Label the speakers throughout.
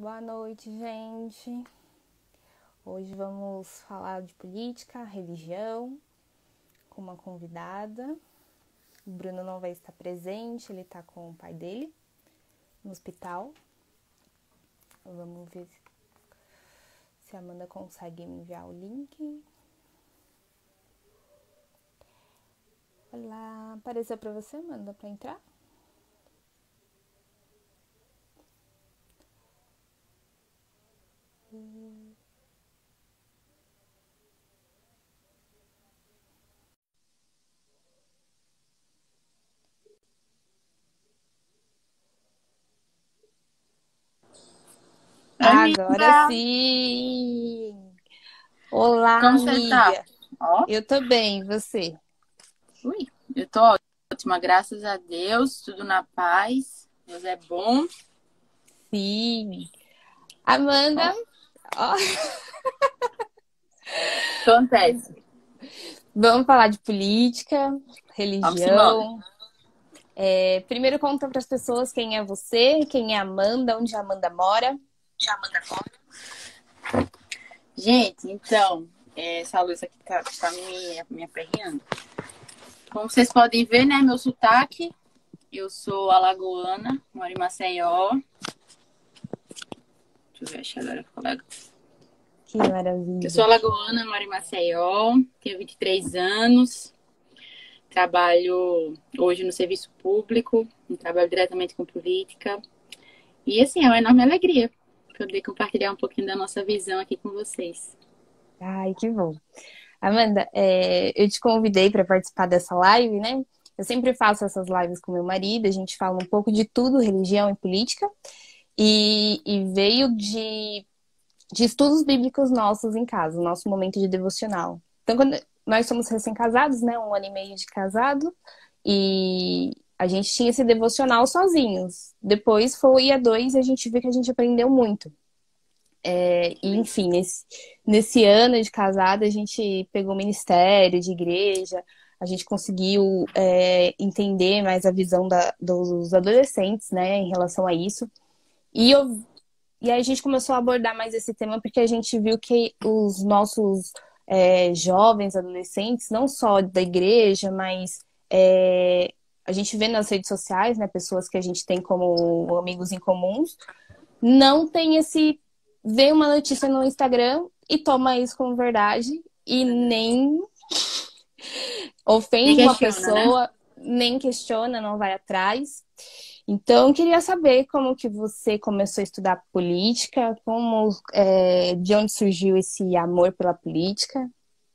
Speaker 1: Boa noite, gente. Hoje vamos falar de política, religião, com uma convidada. O Bruno não vai estar presente, ele está com o pai dele no hospital. Vamos ver se a Amanda consegue me enviar o link. Olá, apareceu para você, Amanda, para entrar?
Speaker 2: Oi,
Speaker 1: Agora
Speaker 2: amiga!
Speaker 1: sim! Olá,
Speaker 2: Como você tá?
Speaker 1: amiga!
Speaker 2: Ó,
Speaker 1: Eu tô bem, e você?
Speaker 2: ui, eu tô ótima, graças a Deus, tudo na paz. Deus é bom.
Speaker 1: Sim! Amanda,
Speaker 2: Ó,
Speaker 1: ó,
Speaker 2: acontece.
Speaker 1: vamos falar de política,
Speaker 2: Vamos embora.
Speaker 1: religião. Primeiro conta para as pessoas quem é você, quem é a Amanda, onde a Amanda mora.
Speaker 2: Gente, então, essa luz aqui tá me aperreando. Como vocês podem ver, né, meu sotaque, eu sou alagoana, moro em Maceió. Deixa eu ver, achar agora, colega.
Speaker 1: Que
Speaker 2: Eu sou
Speaker 1: maravilha.
Speaker 2: alagoana, moro em Maceió, tenho 23 anos. Trabalho hoje no serviço público, trabalho diretamente com política. E assim, é uma enorme alegria poder compartilhar um pouquinho da nossa visão aqui com vocês.
Speaker 1: Ai, que bom. Amanda, eu te convidei para participar dessa live, né? Eu sempre faço essas lives com meu marido, a gente fala um pouco de tudo, religião e política, e veio de estudos bíblicos nossos em casa, o nosso momento de devocional. Então, quando nós somos recém-casados, né? 1 ano e meio de casado, e a gente tinha esse devocional sozinhos. Depois foi a dois e a gente viu que a gente aprendeu muito. E, enfim, nesse ano de casada, a gente pegou ministério de igreja, a gente conseguiu entender mais a visão dos adolescentes, né, em relação a isso. E, e aí a gente começou a abordar mais esse tema porque a gente viu que os nossos jovens, adolescentes, não só da igreja, mas a gente vê nas redes sociais, né, pessoas que a gente tem como amigos em comuns, não tem esse. Vê uma notícia no Instagram e toma isso como verdade e nem
Speaker 2: Nem
Speaker 1: ofende uma
Speaker 2: questiona, né?
Speaker 1: pessoa, nem questiona, não vai atrás. Então, eu queria saber como que você começou a estudar política, de onde surgiu esse amor pela política.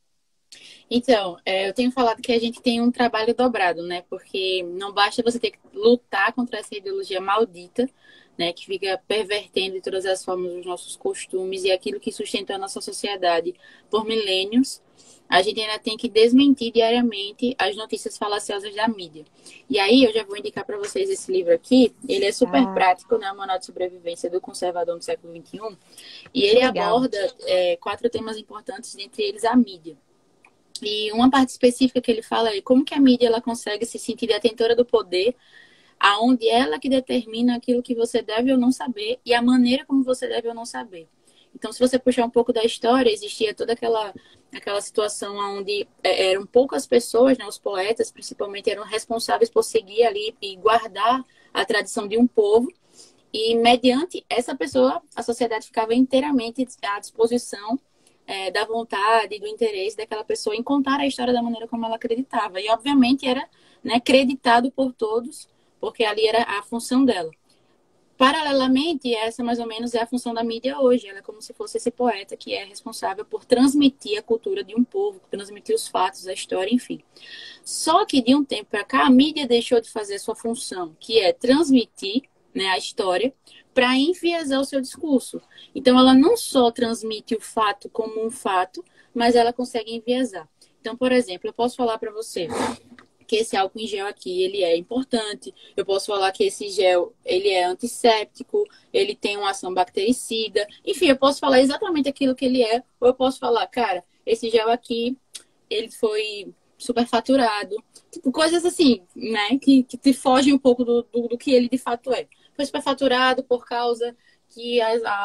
Speaker 2: Então, eu tenho falado que a gente tem um trabalho dobrado, né? Porque não basta você ter que lutar contra essa ideologia maldita, né? Que fica pervertendo de todas as formas os nossos costumes e aquilo que sustentou a nossa sociedade por milênios. A gente ainda tem que desmentir diariamente as notícias falaciosas da mídia. E aí eu já vou indicar para vocês esse livro aqui. Ele é super
Speaker 1: Ah,
Speaker 2: prático, né? O Manual de Sobrevivência do Conservador no século XXI. E
Speaker 1: que
Speaker 2: ele
Speaker 1: legal.
Speaker 2: aborda 4 temas importantes, dentre eles a mídia. E uma parte específica que ele fala é como que a mídia ela consegue se sentir detentora do poder, aonde ela que determina aquilo que você deve ou não saber e a maneira como você deve ou não saber. Então, se você puxar um pouco da história, existia toda aquela situação onde eram poucas pessoas, né, os poetas principalmente, eram responsáveis por seguir ali e guardar a tradição de um povo. E mediante essa pessoa, a sociedade ficava inteiramente à disposição da vontade, do interesse daquela pessoa em contar a história da maneira como ela acreditava. E, obviamente, era, né, creditado por todos, porque ali era a função dela. Paralelamente, essa mais ou menos é a função da mídia hoje. Ela é como se fosse esse poeta que é responsável por transmitir a cultura de um povo, transmitir os fatos, a história, enfim. Só que de um tempo para cá, a mídia deixou de fazer a sua função, que é transmitir, né, a história, para enviesar o seu discurso. Então, ela não só transmite o fato como um fato, mas ela consegue enviesar. Então, por exemplo, eu posso falar para você que esse álcool em gel aqui, ele é importante. Eu posso falar que esse gel, ele é antisséptico, ele tem uma ação bactericida. Enfim, eu posso falar exatamente aquilo que ele é, ou eu posso falar, cara, esse gel aqui, ele foi superfaturado. Tipo, coisas assim, né, que te fogem um pouco do que ele de fato é. Foi superfaturado por causa que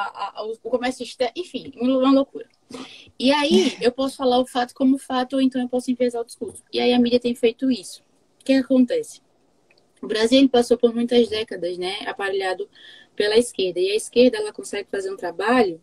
Speaker 2: o comércio externo, enfim, uma loucura. E aí eu posso falar o fato como fato, ou então eu posso enviesar o discurso. E aí a mídia tem feito isso. O que acontece? O Brasil ele passou por muitas décadas, né, aparelhado pela esquerda. E a esquerda ela consegue fazer um trabalho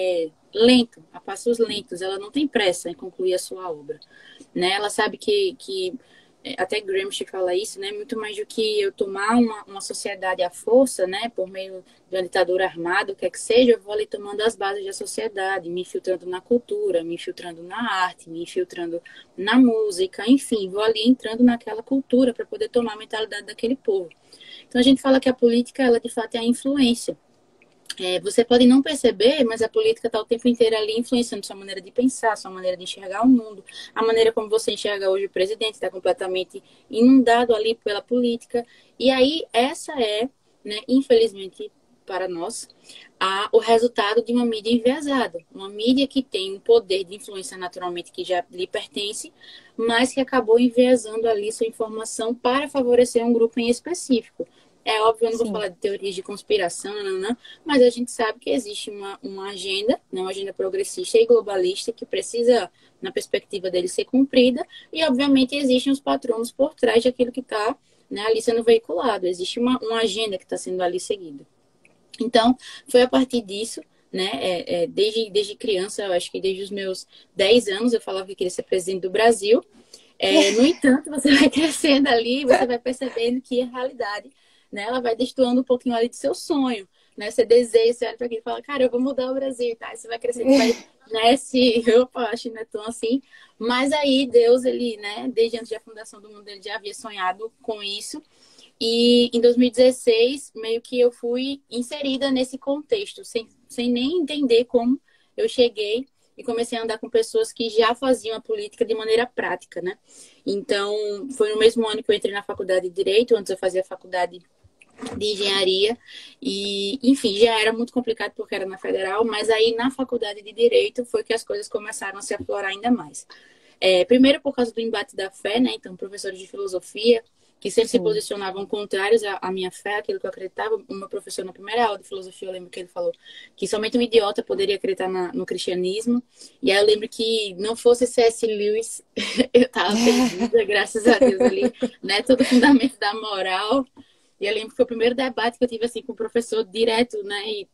Speaker 2: lento, a passos lentos. Ela não tem pressa em concluir a sua obra, né? Ela sabe que até Gramsci fala isso, né? Muito mais do que eu tomar uma sociedade à força, né? Por meio de uma ditadura armada, o que é que seja, eu vou ali tomando as bases da sociedade, me infiltrando na cultura, me infiltrando na arte, me infiltrando na música, enfim, vou ali entrando naquela cultura para poder tomar a mentalidade daquele povo. Então a gente fala que a política, ela de fato é a influência. Você pode não perceber, mas a política está o tempo inteiro ali influenciando sua maneira de pensar, sua maneira de enxergar o mundo, a maneira como você enxerga hoje o presidente, está completamente inundado ali pela política. E aí, essa é, né, infelizmente para nós, o resultado de uma mídia enviesada. Uma mídia que tem um poder de influência naturalmente que já lhe pertence, mas que acabou enviesando ali sua informação para favorecer um grupo em específico. É óbvio, eu não vou falar de teorias de conspiração, não, mas a gente sabe que existe uma agenda, né, uma agenda progressista e globalista que precisa, na perspectiva dele, ser cumprida. E, obviamente, existem os patronos por trás daquilo que está, né, ali sendo veiculado. Existe uma agenda que está sendo ali seguida. Então, foi a partir disso, né, desde criança, eu acho que desde os meus 10 anos, eu falava que queria ser presidente do Brasil. No entanto, você vai crescendo ali, você vai percebendo que a realidade, né, ela vai destoando um pouquinho ali do seu sonho, né? Você deseja, você olha para aquilo e fala, cara, eu vou mudar o Brasil, tá? Aí você vai crescendo, vai, né, opa, acho que não é tão assim. Mas aí Deus, ele, né, desde antes da fundação do mundo, ele já havia sonhado com isso. E em 2016, meio que eu fui inserida nesse contexto, sem nem entender como eu cheguei e comecei a andar com pessoas que já faziam a política de maneira prática, né? Então, foi no mesmo ano que eu entrei na faculdade de Direito, antes eu fazia a faculdade de Engenharia, e, enfim, já era muito complicado porque era na Federal, mas aí na faculdade de Direito foi que as coisas começaram a se aflorar ainda mais. Primeiro por causa do embate da fé, né? Então, professores de filosofia que sempre se posicionavam contrários à minha fé, aquilo que eu acreditava. O meu professor, na primeira aula de filosofia, eu lembro que ele falou que somente um idiota poderia acreditar no cristianismo. E aí eu lembro que não fosse C.S. Lewis, eu tava perdida, graças a Deus ali, né? Todo o fundamento da moral. E eu lembro que foi o primeiro debate que eu tive, assim, com o professor direto, né? E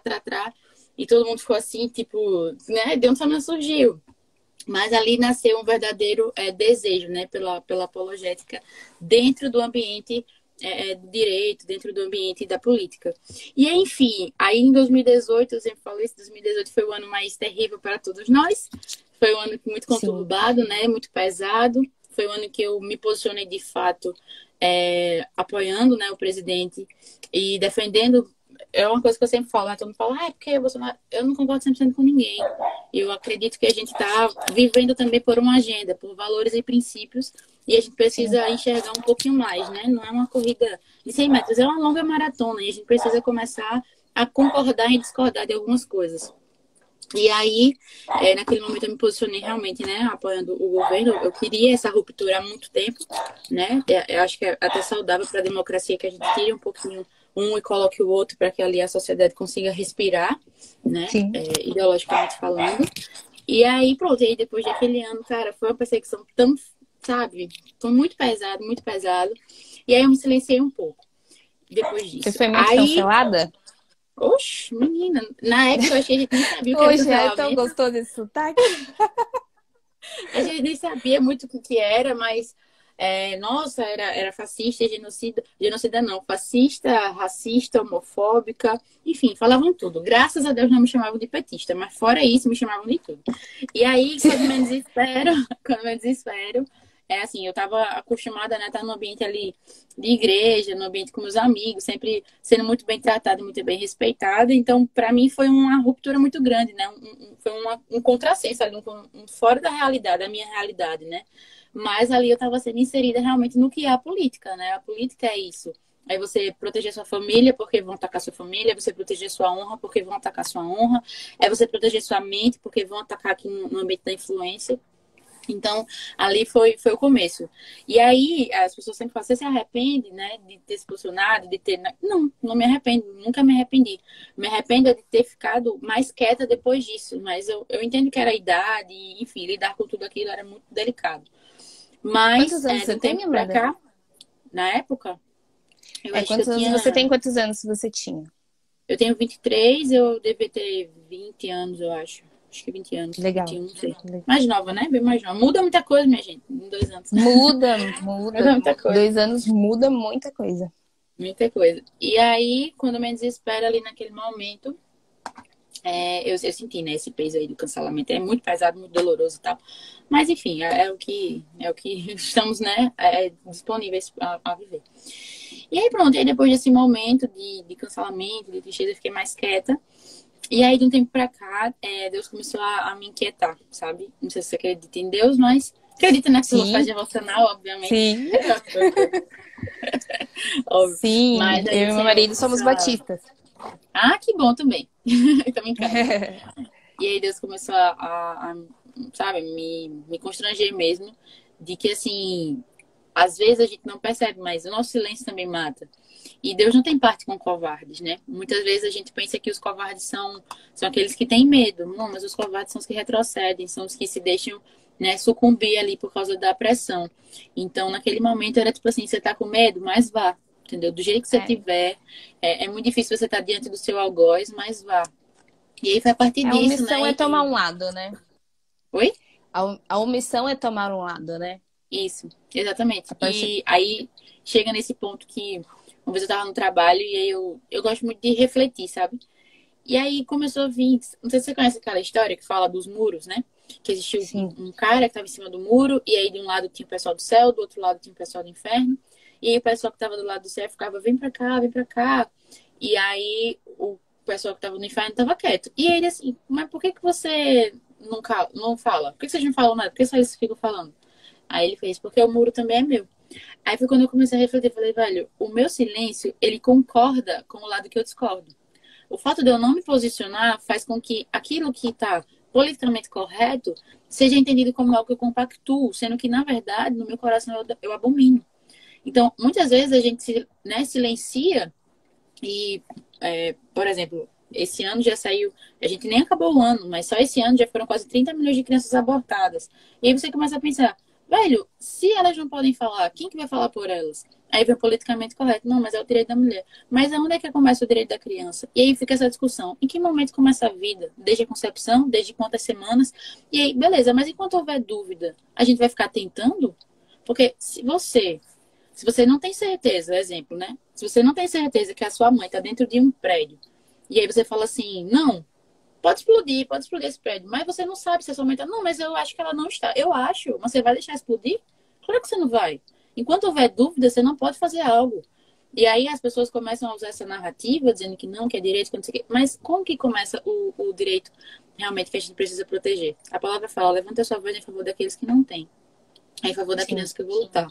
Speaker 2: e todo mundo ficou assim, tipo, né? De onde essa surgiu? Mas ali nasceu um verdadeiro desejo, né, pela apologética dentro do ambiente do direito, dentro do ambiente da política. E, enfim, aí em 2018, eu sempre falo isso, 2018 foi o ano mais terrível para todos nós. Foi um ano muito conturbado, né, muito pesado. Foi o ano que eu me posicionei, de fato, apoiando, né, o presidente e defendendo. É uma coisa que eu sempre falo, né? Todo mundo fala, porque Bolsonaro... Eu não concordo 100% com ninguém. Eu acredito que a gente está vivendo também por uma agenda, por valores e princípios, e a gente precisa enxergar um pouquinho mais, né? Não é uma corrida de 100 metros, é uma longa maratona, e a gente precisa começar a concordar e discordar de algumas coisas. E aí, naquele momento eu me posicionei realmente, né, apoiando o governo. Eu queria essa ruptura há muito tempo, né? Eu acho que é até saudável para a democracia que a gente tire um pouquinho um e coloque o outro para que ali a sociedade consiga respirar, né? Ideologicamente falando. E aí, pronto, e aí depois daquele ano, cara, foi uma perseguição tão, sabe, foi muito pesado, muito pesado. E aí eu me silenciei um pouco depois disso.
Speaker 1: Você foi muito cancelada?
Speaker 2: Oxe, menina, na época eu achei que a gente nem sabia o que era cancelamento.
Speaker 1: Hoje é tão gostoso esse sotaque.
Speaker 2: A gente nem sabia muito o que era, mas nossa, era fascista, genocida não, fascista, racista, homofóbica, enfim, falavam tudo. Graças a Deus não me chamavam de petista, mas fora isso me chamavam de tudo. E aí, quando me desespero, assim, eu tava acostumada, né, estar no ambiente ali de igreja, no ambiente com meus amigos, sempre sendo muito bem tratada, muito bem respeitada. Então, para mim foi uma ruptura muito grande, né? Foi um contrassenso ali, fora da realidade, da minha realidade, né? Mas ali eu estava sendo inserida realmente no que é a política, né? A política é isso. Aí você proteger sua família porque vão atacar sua família, você proteger sua honra porque vão atacar sua honra, é você proteger sua mente porque vão atacar aqui no ambiente da influência. Então, ali foi o começo. E aí, as pessoas sempre falam, você se arrepende, né, de ter se posicionado, de ter... Não, não me arrependo, nunca me arrependi. Me arrependo é de ter ficado mais quieta depois disso, mas eu entendo que era a idade, enfim, lidar com tudo aquilo era muito delicado.
Speaker 1: Quantos
Speaker 2: Mas,
Speaker 1: anos
Speaker 2: de
Speaker 1: você
Speaker 2: um
Speaker 1: tem,
Speaker 2: tempo pra
Speaker 1: Amanda?
Speaker 2: cá, na época, eu acho que eu
Speaker 1: Quantos anos você
Speaker 2: tinha...
Speaker 1: tem? Quantos anos você tinha?
Speaker 2: Eu tenho 23, eu devia ter 20 anos, eu acho. Acho que 20 anos,
Speaker 1: Legal.
Speaker 2: 21, não sei. Mais nova, né? Bem mais nova. Muda muita coisa, minha gente, em 2 anos.
Speaker 1: Muda, muda.
Speaker 2: Muda muita coisa.
Speaker 1: 2 anos muda muita coisa.
Speaker 2: Muita coisa. E aí, quando eu me desespero ali naquele momento, eu senti, né, esse peso aí do cancelamento. É muito pesado, muito doloroso e tal. Mas, enfim, é o que estamos, né, disponíveis a viver. E aí, pronto. E aí, depois desse momento de cancelamento, de tristeza, eu fiquei mais quieta. E aí, de um tempo pra cá, Deus começou a me inquietar, sabe? Não sei se você acredita em Deus, mas acredita na filosofia
Speaker 1: Sim,
Speaker 2: devocional, obviamente.
Speaker 1: sim,
Speaker 2: Óbvio.
Speaker 1: sim.
Speaker 2: Mas aí
Speaker 1: Eu
Speaker 2: o
Speaker 1: e meu
Speaker 2: Senhor
Speaker 1: marido somos
Speaker 2: começou a...
Speaker 1: batistas.
Speaker 2: Ah, que bom também. Também em casa. E aí Deus começou sabe, me constranger mesmo. De que, assim, às vezes a gente não percebe, mas o nosso silêncio também mata. E Deus não tem parte com covardes, né? Muitas vezes a gente pensa que os covardes são aqueles que têm medo. Não, mas os covardes são os que retrocedem, são os que se deixam, né, sucumbir ali por causa da pressão. Então, naquele momento era tipo assim, você tá com medo, mas vá. Entendeu? Do jeito que você
Speaker 1: É,
Speaker 2: tiver, é muito difícil você estar diante do seu algoz, mas vá. E aí foi a partir
Speaker 1: a
Speaker 2: disso,
Speaker 1: omissão
Speaker 2: né?
Speaker 1: é tomar um lado, né?
Speaker 2: Oi?
Speaker 1: A omissão é tomar um lado, né?
Speaker 2: Isso, exatamente.
Speaker 1: A partir...
Speaker 2: E aí chega nesse ponto que uma vez eu tava no trabalho e aí eu gosto muito de refletir, sabe? E aí começou a vir. Não sei se você conhece aquela história que fala dos muros, né? Que existiu
Speaker 1: Sim.
Speaker 2: um cara que estava em cima do muro, e aí de um lado tinha o pessoal do céu, do outro lado tinha o pessoal do inferno. E aí o pessoal que estava do lado do céu ficava, vem pra cá, vem pra cá. E aí o pessoal que estava no inferno estava quieto. E ele assim, mas por que que você não fala? Por que vocês não falam nada? Por que só eles ficam falando? Aí ele fez, porque o muro também é meu. Aí foi quando eu comecei a refletir, falei, velho, o meu silêncio, ele concorda com o lado que eu discordo. O fato de eu não me posicionar faz com que aquilo que está politicamente correto seja entendido como algo que eu compactuo, sendo que, na verdade, no meu coração eu abomino. Então, muitas vezes a gente né, silencia e, por exemplo, esse ano já saiu, a gente nem acabou o ano, mas só esse ano já foram quase 30 milhões de crianças abortadas. E aí você começa a pensar, velho, se elas não podem falar, quem que vai falar por elas? Aí vem o politicamente correto. Não, mas é o direito da mulher. Mas aonde é que começa o direito da criança? E aí fica essa discussão. Em que momento começa a vida? Desde a concepção? Desde quantas semanas? E aí, beleza, mas enquanto houver dúvida, a gente vai ficar tentando? Porque se você não tem certeza, exemplo, né? Se você não tem certeza que a sua mãe está dentro de um prédio, e aí você fala assim, não, pode explodir esse prédio, mas você não sabe se a sua mãe está. Não, mas eu acho que ela não está. Eu acho, mas você vai deixar explodir? Claro que você não vai. Enquanto houver dúvida, você não pode fazer algo. E aí as pessoas começam a usar essa narrativa, dizendo que não, que é direito, que não sei o quê. Mas como que começa o direito realmente que a gente precisa proteger? A palavra fala, levanta a sua voz em favor daqueles que não têm. É em favor da
Speaker 1: Sim.
Speaker 2: criança que eu vou lutar.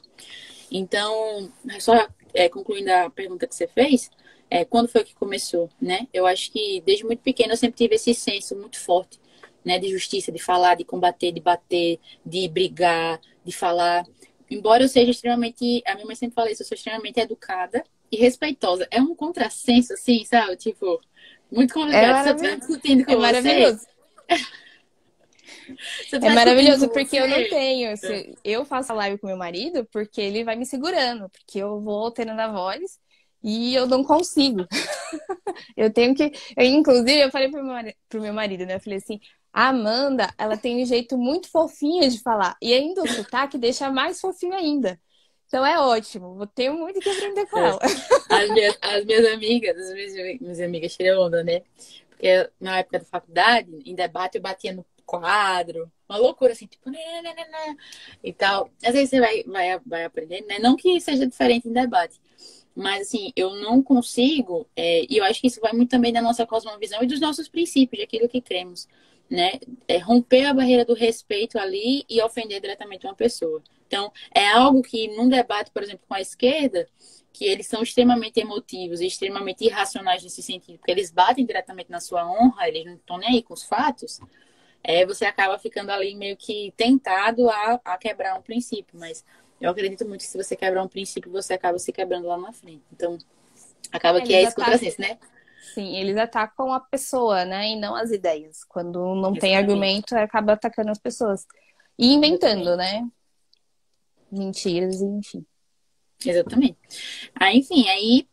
Speaker 2: Então, só concluindo a pergunta que você fez, quando foi que começou, né? Eu acho que desde muito pequena eu sempre tive esse senso muito forte, né? De justiça, de falar, de combater, de bater, de brigar, de falar. Embora eu seja extremamente, a minha mãe sempre fala isso, eu sou extremamente educada e respeitosa. É um contrassenso, assim, sabe? Tipo, muito
Speaker 1: É
Speaker 2: complicado. Se eu estiver
Speaker 1: maravilhoso.
Speaker 2: discutindo
Speaker 1: É
Speaker 2: com você,
Speaker 1: maravilhoso.
Speaker 2: se eu
Speaker 1: É
Speaker 2: estiver discutindo
Speaker 1: maravilhoso
Speaker 2: com
Speaker 1: porque eu não
Speaker 2: você,
Speaker 1: tenho. Eu faço a live com meu marido porque ele vai me segurando, porque eu vou alterando a voz e eu não consigo. Eu tenho que. Inclusive, eu falei pro meu marido, né? Eu falei assim: a Amanda, ela tem um jeito muito fofinho de falar. E ainda o sotaque deixa mais fofinho ainda. Então é ótimo. Vou ter muito que aprender com
Speaker 2: É.
Speaker 1: ela.
Speaker 2: As minhas amigas, as minhas amigas tiram onda, né? Porque na época da faculdade, em debate, eu batia no quadro. Uma loucura, assim, tipo, né, né, né, né, e tal. Às vezes você vai aprendendo, né? Não que seja diferente em debate. Mas, assim, eu não consigo, e eu acho que isso vai muito também da nossa cosmovisão e dos nossos princípios, daquilo que cremos, né? Romper a barreira do respeito ali e ofender diretamente uma pessoa. Então, é algo que num debate, por exemplo, com a esquerda, que eles são extremamente emotivos e extremamente irracionais nesse sentido, porque eles batem diretamente na sua honra, eles não estão nem aí com os fatos. você acaba ficando ali meio que tentado a quebrar um princípio. Mas eu acredito muito que se você quebrar um princípio, você acaba se quebrando lá na frente. Então, acaba que
Speaker 1: Eles
Speaker 2: é esse
Speaker 1: atacam,
Speaker 2: contrassenso, né?
Speaker 1: sim, eles atacam a pessoa, né? E não as ideias. Quando não tem
Speaker 2: Exatamente.
Speaker 1: argumento, acaba atacando as pessoas. E inventando,
Speaker 2: Exatamente.
Speaker 1: né? Mentiras, enfim.
Speaker 2: Exatamente. Aí, enfim,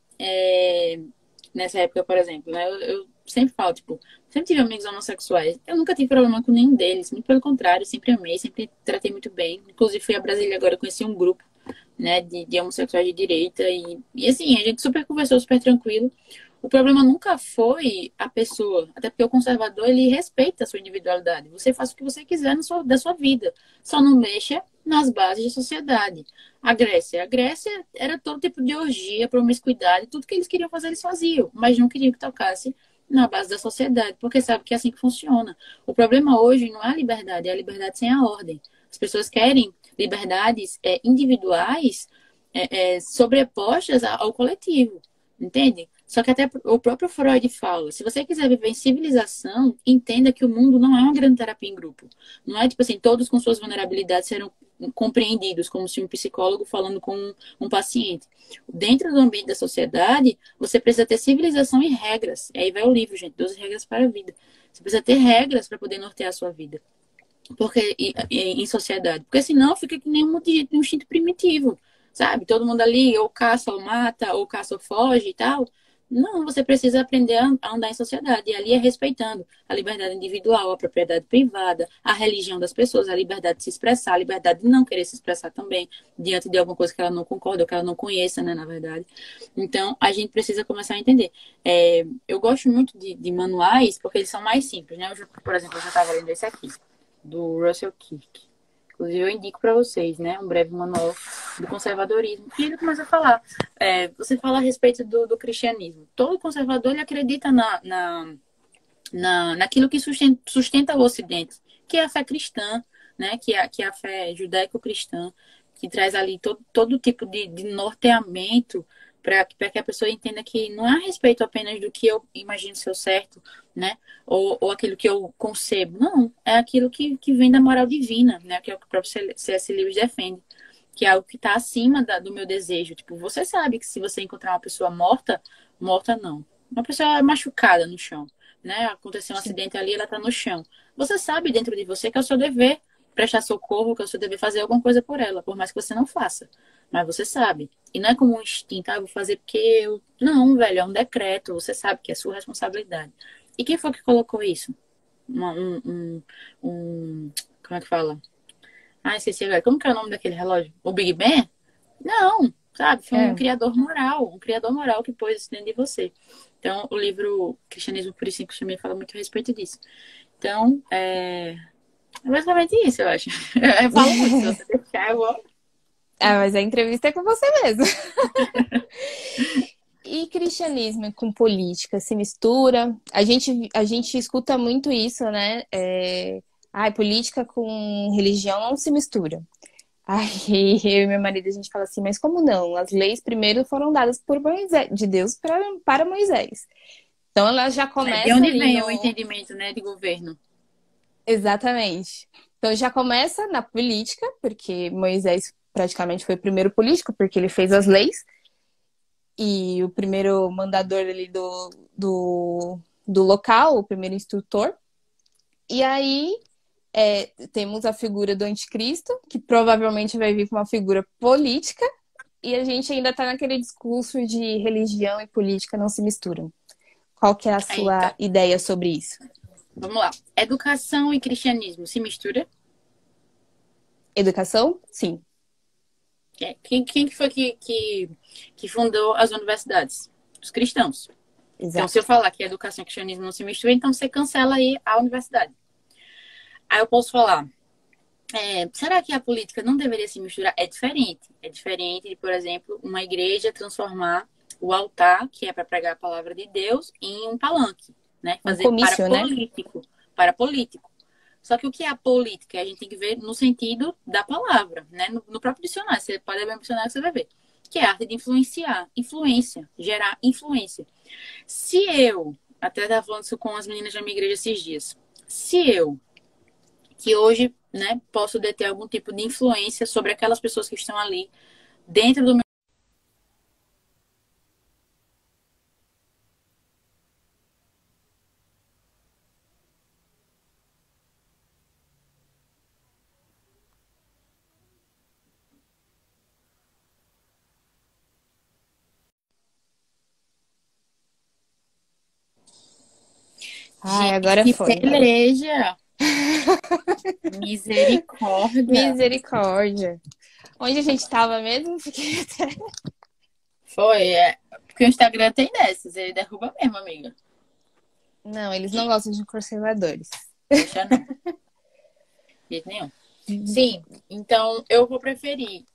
Speaker 2: nessa época, por exemplo, né, eu sempre falo, tipo, sempre tive amigos homossexuais. Eu nunca tive problema com nenhum deles, muito pelo contrário, sempre amei, sempre tratei muito bem. Inclusive, fui a Brasília agora, conheci um grupo, né, de homossexuais de direita e assim, a gente super conversou, super tranquilo. O problema nunca foi a pessoa, até porque o conservador, ele respeita a sua individualidade. Você faz o que você quiser da sua vida, só não mexa nas bases da sociedade. A Grécia era todo tipo de orgia, promiscuidade, tudo que eles queriam fazer, eles faziam, mas não queriam que tocasse na base da sociedade, porque sabe que é assim que funciona. O problema hoje não é a liberdade, é a liberdade sem a ordem. As pessoas querem liberdades individuais sobrepostas ao coletivo, entende? Só que até o próprio Freud fala, se você quiser viver em civilização, entenda que o mundo não é uma grande terapia em grupo. Não é tipo assim, todos com suas vulnerabilidades serão compreendidos, como se um psicólogo falando com um paciente. Dentro do ambiente da sociedade, você precisa ter civilização e regras. E aí vai o livro, gente, 12 regras para a vida. Você precisa ter regras para poder nortear a sua vida. Porque em sociedade. Porque senão fica que nem um instinto primitivo, sabe? Todo mundo ali ou caça ou mata, ou caça ou foge e tal. Não, você precisa aprender a andar em sociedade. E ali é respeitando a liberdade individual, a propriedade privada, a religião das pessoas, a liberdade de se expressar, a liberdade de não querer se expressar também, diante de alguma coisa que ela não concorda ou que ela não conheça, né, na verdade. Então, a gente precisa começar a entender. Eu gosto muito de manuais, porque eles são mais simples, né? Por exemplo, eu já estava lendo esse aqui do Russell Kirk. Inclusive, eu indico para vocês, né? Um breve manual do conservadorismo. E ele começa a falar. Você fala a respeito do cristianismo. Todo conservador ele acredita naquilo que sustenta o Ocidente, que é a fé cristã, né? Que é a fé judaico-cristã, que traz ali todo tipo de norteamento para que a pessoa entenda que não é a respeito apenas do que eu imagino ser o certo, né? Ou aquilo que eu concebo. Não, é aquilo que vem da moral divina, né? Que é o que o próprio C.S. Lewis defende. Que é algo que está acima do meu desejo. Tipo, você sabe que se você encontrar uma pessoa morta, morta não. Uma pessoa machucada no chão, né? Aconteceu um
Speaker 1: Sim.
Speaker 2: acidente ali, ela está no chão. Você sabe dentro de você que é o seu dever prestar socorro, que é o seu dever fazer alguma coisa por ela, por mais que você não faça. Mas você sabe. E não é como um instinto, vou fazer porque eu. Não, velho, é um decreto. Você sabe que é sua responsabilidade. E quem foi que colocou isso? Uma- um, um, como é que fala? Ah, esqueci agora. Como que é o nome daquele relógio? O Big Ben? Não, sabe? Foi
Speaker 1: É.
Speaker 2: um criador moral que pôs isso dentro de você. Então, o livro Cristianismo Puro e Simples também fala muito a respeito disso. Então, é basicamente isso, eu acho. Eu falo muito, se você deixar, eu vou.
Speaker 1: Ah, mas a entrevista é com você mesmo. E cristianismo com política se mistura? A gente escuta muito isso, né? Política com religião não se mistura. Ai, eu e meu marido, a gente fala assim, mas como não? As leis primeiro foram dadas por Moisés, de Deus para Moisés. Então ela já
Speaker 2: De
Speaker 1: começa
Speaker 2: onde
Speaker 1: ali
Speaker 2: vem o
Speaker 1: no.
Speaker 2: entendimento, né, de governo?
Speaker 1: Exatamente. Então já começa na política, porque Moisés praticamente foi o primeiro político, porque ele fez as leis. E o primeiro mandador ali do local, o primeiro instrutor. E aí temos a figura do anticristo, que provavelmente vai vir com uma figura política, e a gente ainda está naquele discurso de religião e política não se misturam. Qual que é a
Speaker 2: Aí,
Speaker 1: sua
Speaker 2: então,
Speaker 1: ideia sobre isso?
Speaker 2: vamos lá. Educação e cristianismo se mistura?
Speaker 1: Educação? Sim,
Speaker 2: Quem que foi que fundou as universidades? Os cristãos. Então, se eu
Speaker 1: exato.
Speaker 2: falar que educação e cristianismo não se misturam, então você cancela aí a universidade. Aí eu posso falar, será que a política não deveria se misturar? É diferente. É diferente de, por exemplo, uma igreja transformar o altar, que é para pregar a palavra de Deus, em um palanque, né?
Speaker 1: Um
Speaker 2: Fazer
Speaker 1: comício, né?
Speaker 2: para político. Só que o que é a política? A gente tem que ver no sentido da palavra, né? No próprio dicionário. Você pode abrir um dicionário que você vai ver. Que é a arte de influenciar, influência, gerar influência. Se eu, até estava falando isso com as meninas da minha igreja esses dias, se eu que hoje, né, posso deter algum tipo de influência sobre aquelas pessoas que estão ali dentro do meu.
Speaker 1: Ai,
Speaker 2: Gente,
Speaker 1: agora
Speaker 2: que
Speaker 1: foi.
Speaker 2: peleja! Misericórdia!
Speaker 1: Misericórdia. Onde a gente tava mesmo? Fiquei até...
Speaker 2: Foi, porque o Instagram tem dessas, ele derruba mesmo, amiga.
Speaker 1: Não, eles não gostam de conservadores.
Speaker 2: Deixa não, de jeito nenhum. Sim, então eu vou preferir.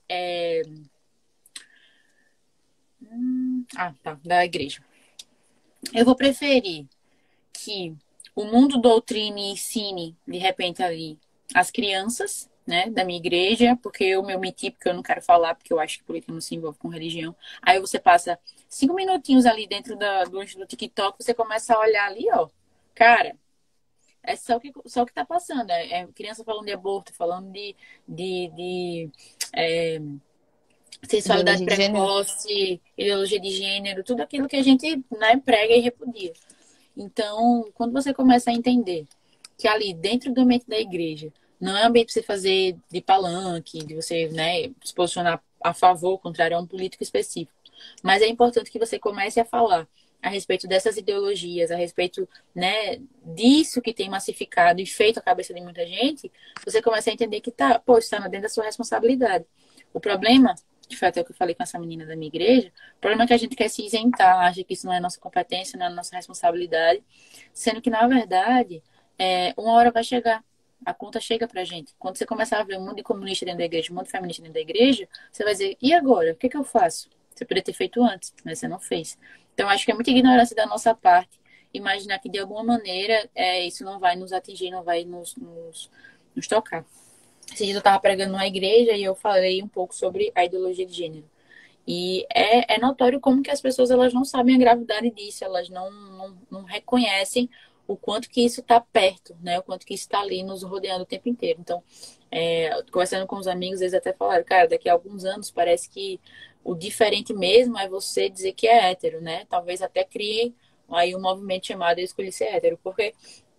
Speaker 2: Tá, da igreja. Eu vou preferir que o mundo doutrine e ensine, de repente, ali, as crianças, né, da minha igreja, porque eu me omiti, porque eu não quero falar, porque eu acho que política não se envolve com religião. Aí você passa 5 minutinhos ali dentro do TikTok, você começa a olhar ali, ó. Cara, é só o que tá passando. É criança falando de aborto, falando de é, sexualidade
Speaker 1: Ideologia de gênero?
Speaker 2: precoce, ideologia de gênero, tudo aquilo que a gente, né, prega e repudia. Então, quando você começa a entender que ali dentro do ambiente da igreja não é um ambiente para você fazer de palanque, de você, né, se posicionar a favor, contrário a um político específico, mas é importante que você comece a falar a respeito dessas ideologias, a respeito, né, disso que tem massificado e feito a cabeça de muita gente, você começa a entender que tá, pô, está dentro da sua responsabilidade. O problema, de fato é o que eu falei com essa menina da minha igreja, o problema é que a gente quer se isentar, acha que isso não é nossa competência, não é nossa responsabilidade, sendo que, na verdade, uma hora vai chegar. A conta chega pra gente. Quando você começar a ver um mundo de comunista dentro da igreja, um mundo de feminista dentro da igreja, você vai dizer, e agora? O que eu faço? Você poderia ter feito antes, mas você não fez. Então, acho que é muita ignorância da nossa parte imaginar que, de alguma maneira, isso não vai nos atingir, não vai nos tocar. Esse dia eu estava pregando numa igreja e eu falei um pouco sobre a ideologia de gênero. E é notório como que as pessoas elas não sabem a gravidade disso, elas não reconhecem o quanto que isso está perto, né? O quanto que isso está ali nos rodeando o tempo inteiro. Então, conversando com os amigos, eles até falaram, cara, daqui a alguns anos parece que o diferente mesmo é você dizer que é hétero, né? Talvez até crie aí um movimento chamado Eu Escolhi Ser Hétero, porque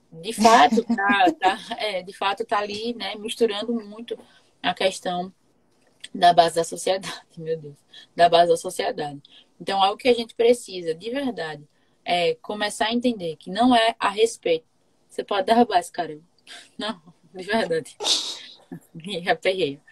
Speaker 2: de fato tá ali, né, misturando muito a questão da base da sociedade, meu Deus, da base da sociedade. Então, algo que a gente precisa, de verdade, é começar a entender que não é a respeito. Você pode derrubar esse cara. Não, de verdade. Me aperreio.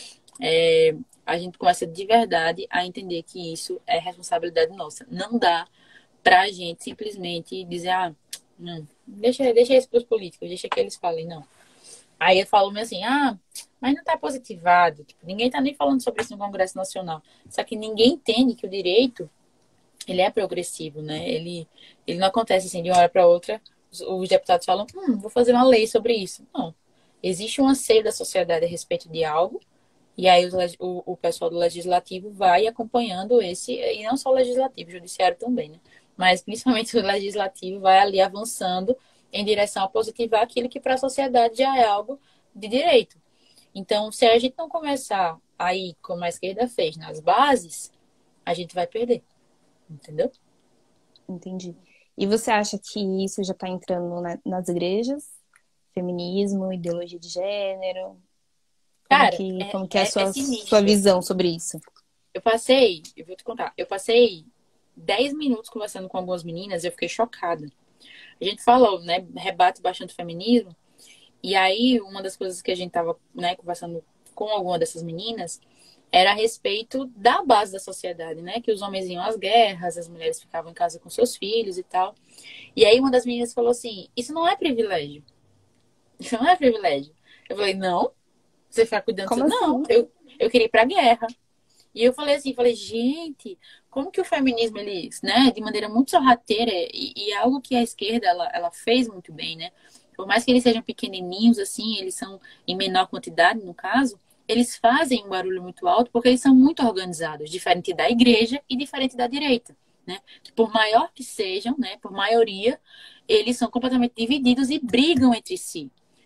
Speaker 2: A gente começa de verdade a entender que isso é responsabilidade nossa. Não dá pra gente simplesmente dizer, não, deixa isso pros políticos, deixa que eles falem, não. Aí ele falou assim, mas não tá positivado. Tipo, ninguém tá nem falando sobre isso no Congresso Nacional. Só que ninguém entende que o direito, ele é progressivo, né? Ele não acontece assim de uma hora para outra. Os deputados falam, vou fazer uma lei sobre isso. Não. Existe um anseio da sociedade a respeito de algo, e aí o pessoal do legislativo vai acompanhando esse, e não só o legislativo, o judiciário também, né? Mas principalmente o legislativo vai ali avançando em direção a positivar aquilo que para a sociedade já é algo de direito. Então, se a gente não começar aí, como a esquerda fez, nas bases, a gente vai perder. Entendeu?
Speaker 1: Entendi. E você acha que isso já está entrando nas igrejas? Feminismo, ideologia de gênero?
Speaker 2: Cara,
Speaker 1: Como que é a
Speaker 2: é
Speaker 1: sua
Speaker 2: sinistro.
Speaker 1: visão sobre isso?
Speaker 2: Eu vou te contar, eu passei 10 minutos conversando com algumas meninas e eu fiquei chocada. A gente falou, né, rebate bastante o feminismo, e aí uma das coisas que a gente tava, né, conversando com alguma dessas meninas era a respeito da base da sociedade, né, que os homens iam às guerras, as mulheres ficavam em casa com seus filhos e tal. E aí uma das meninas falou assim, isso não é privilégio. Isso não é privilégio. Eu falei, não, você ficar cuidando
Speaker 1: Como
Speaker 2: disso. Não,
Speaker 1: assim?
Speaker 2: eu queria ir pra guerra. E eu falei assim, gente, como que o feminismo, ele, né, de maneira muito sorrateira, e é algo que a esquerda, ela fez muito bem, né? Por mais que eles sejam pequenininhos, assim, eles são em menor quantidade, no caso, eles fazem um barulho muito alto porque eles são muito organizados, diferente da igreja e diferente da direita, né? Que por maior que sejam, né, por maioria, eles são completamente divididos e brigam entre si.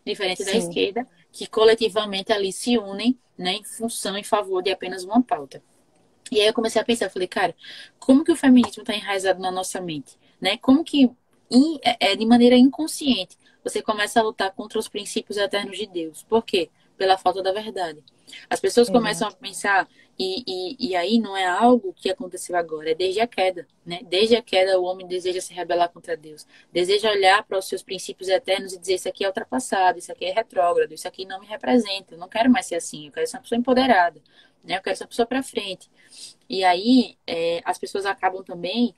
Speaker 2: Diferente da
Speaker 1: Sim.
Speaker 2: esquerda, que coletivamente ali se unem, né, em função, em favor de apenas uma pauta. E aí eu comecei a pensar, eu falei, cara, como que o feminismo está enraizado na nossa mente, né? Como que, de maneira inconsciente, você começa a lutar contra os princípios eternos de Deus. Por quê? Pela falta da verdade. As pessoas começam a
Speaker 1: Exato.
Speaker 2: pensar, e aí não é algo que aconteceu agora, é desde a queda, né? Desde a queda o homem deseja se rebelar contra Deus, deseja olhar para os seus princípios eternos e dizer, isso aqui é ultrapassado, isso aqui é retrógrado, isso aqui não me representa, eu não quero mais ser assim, eu quero ser uma pessoa empoderada, né? Eu quero ser uma pessoa para frente. E aí, as pessoas acabam também,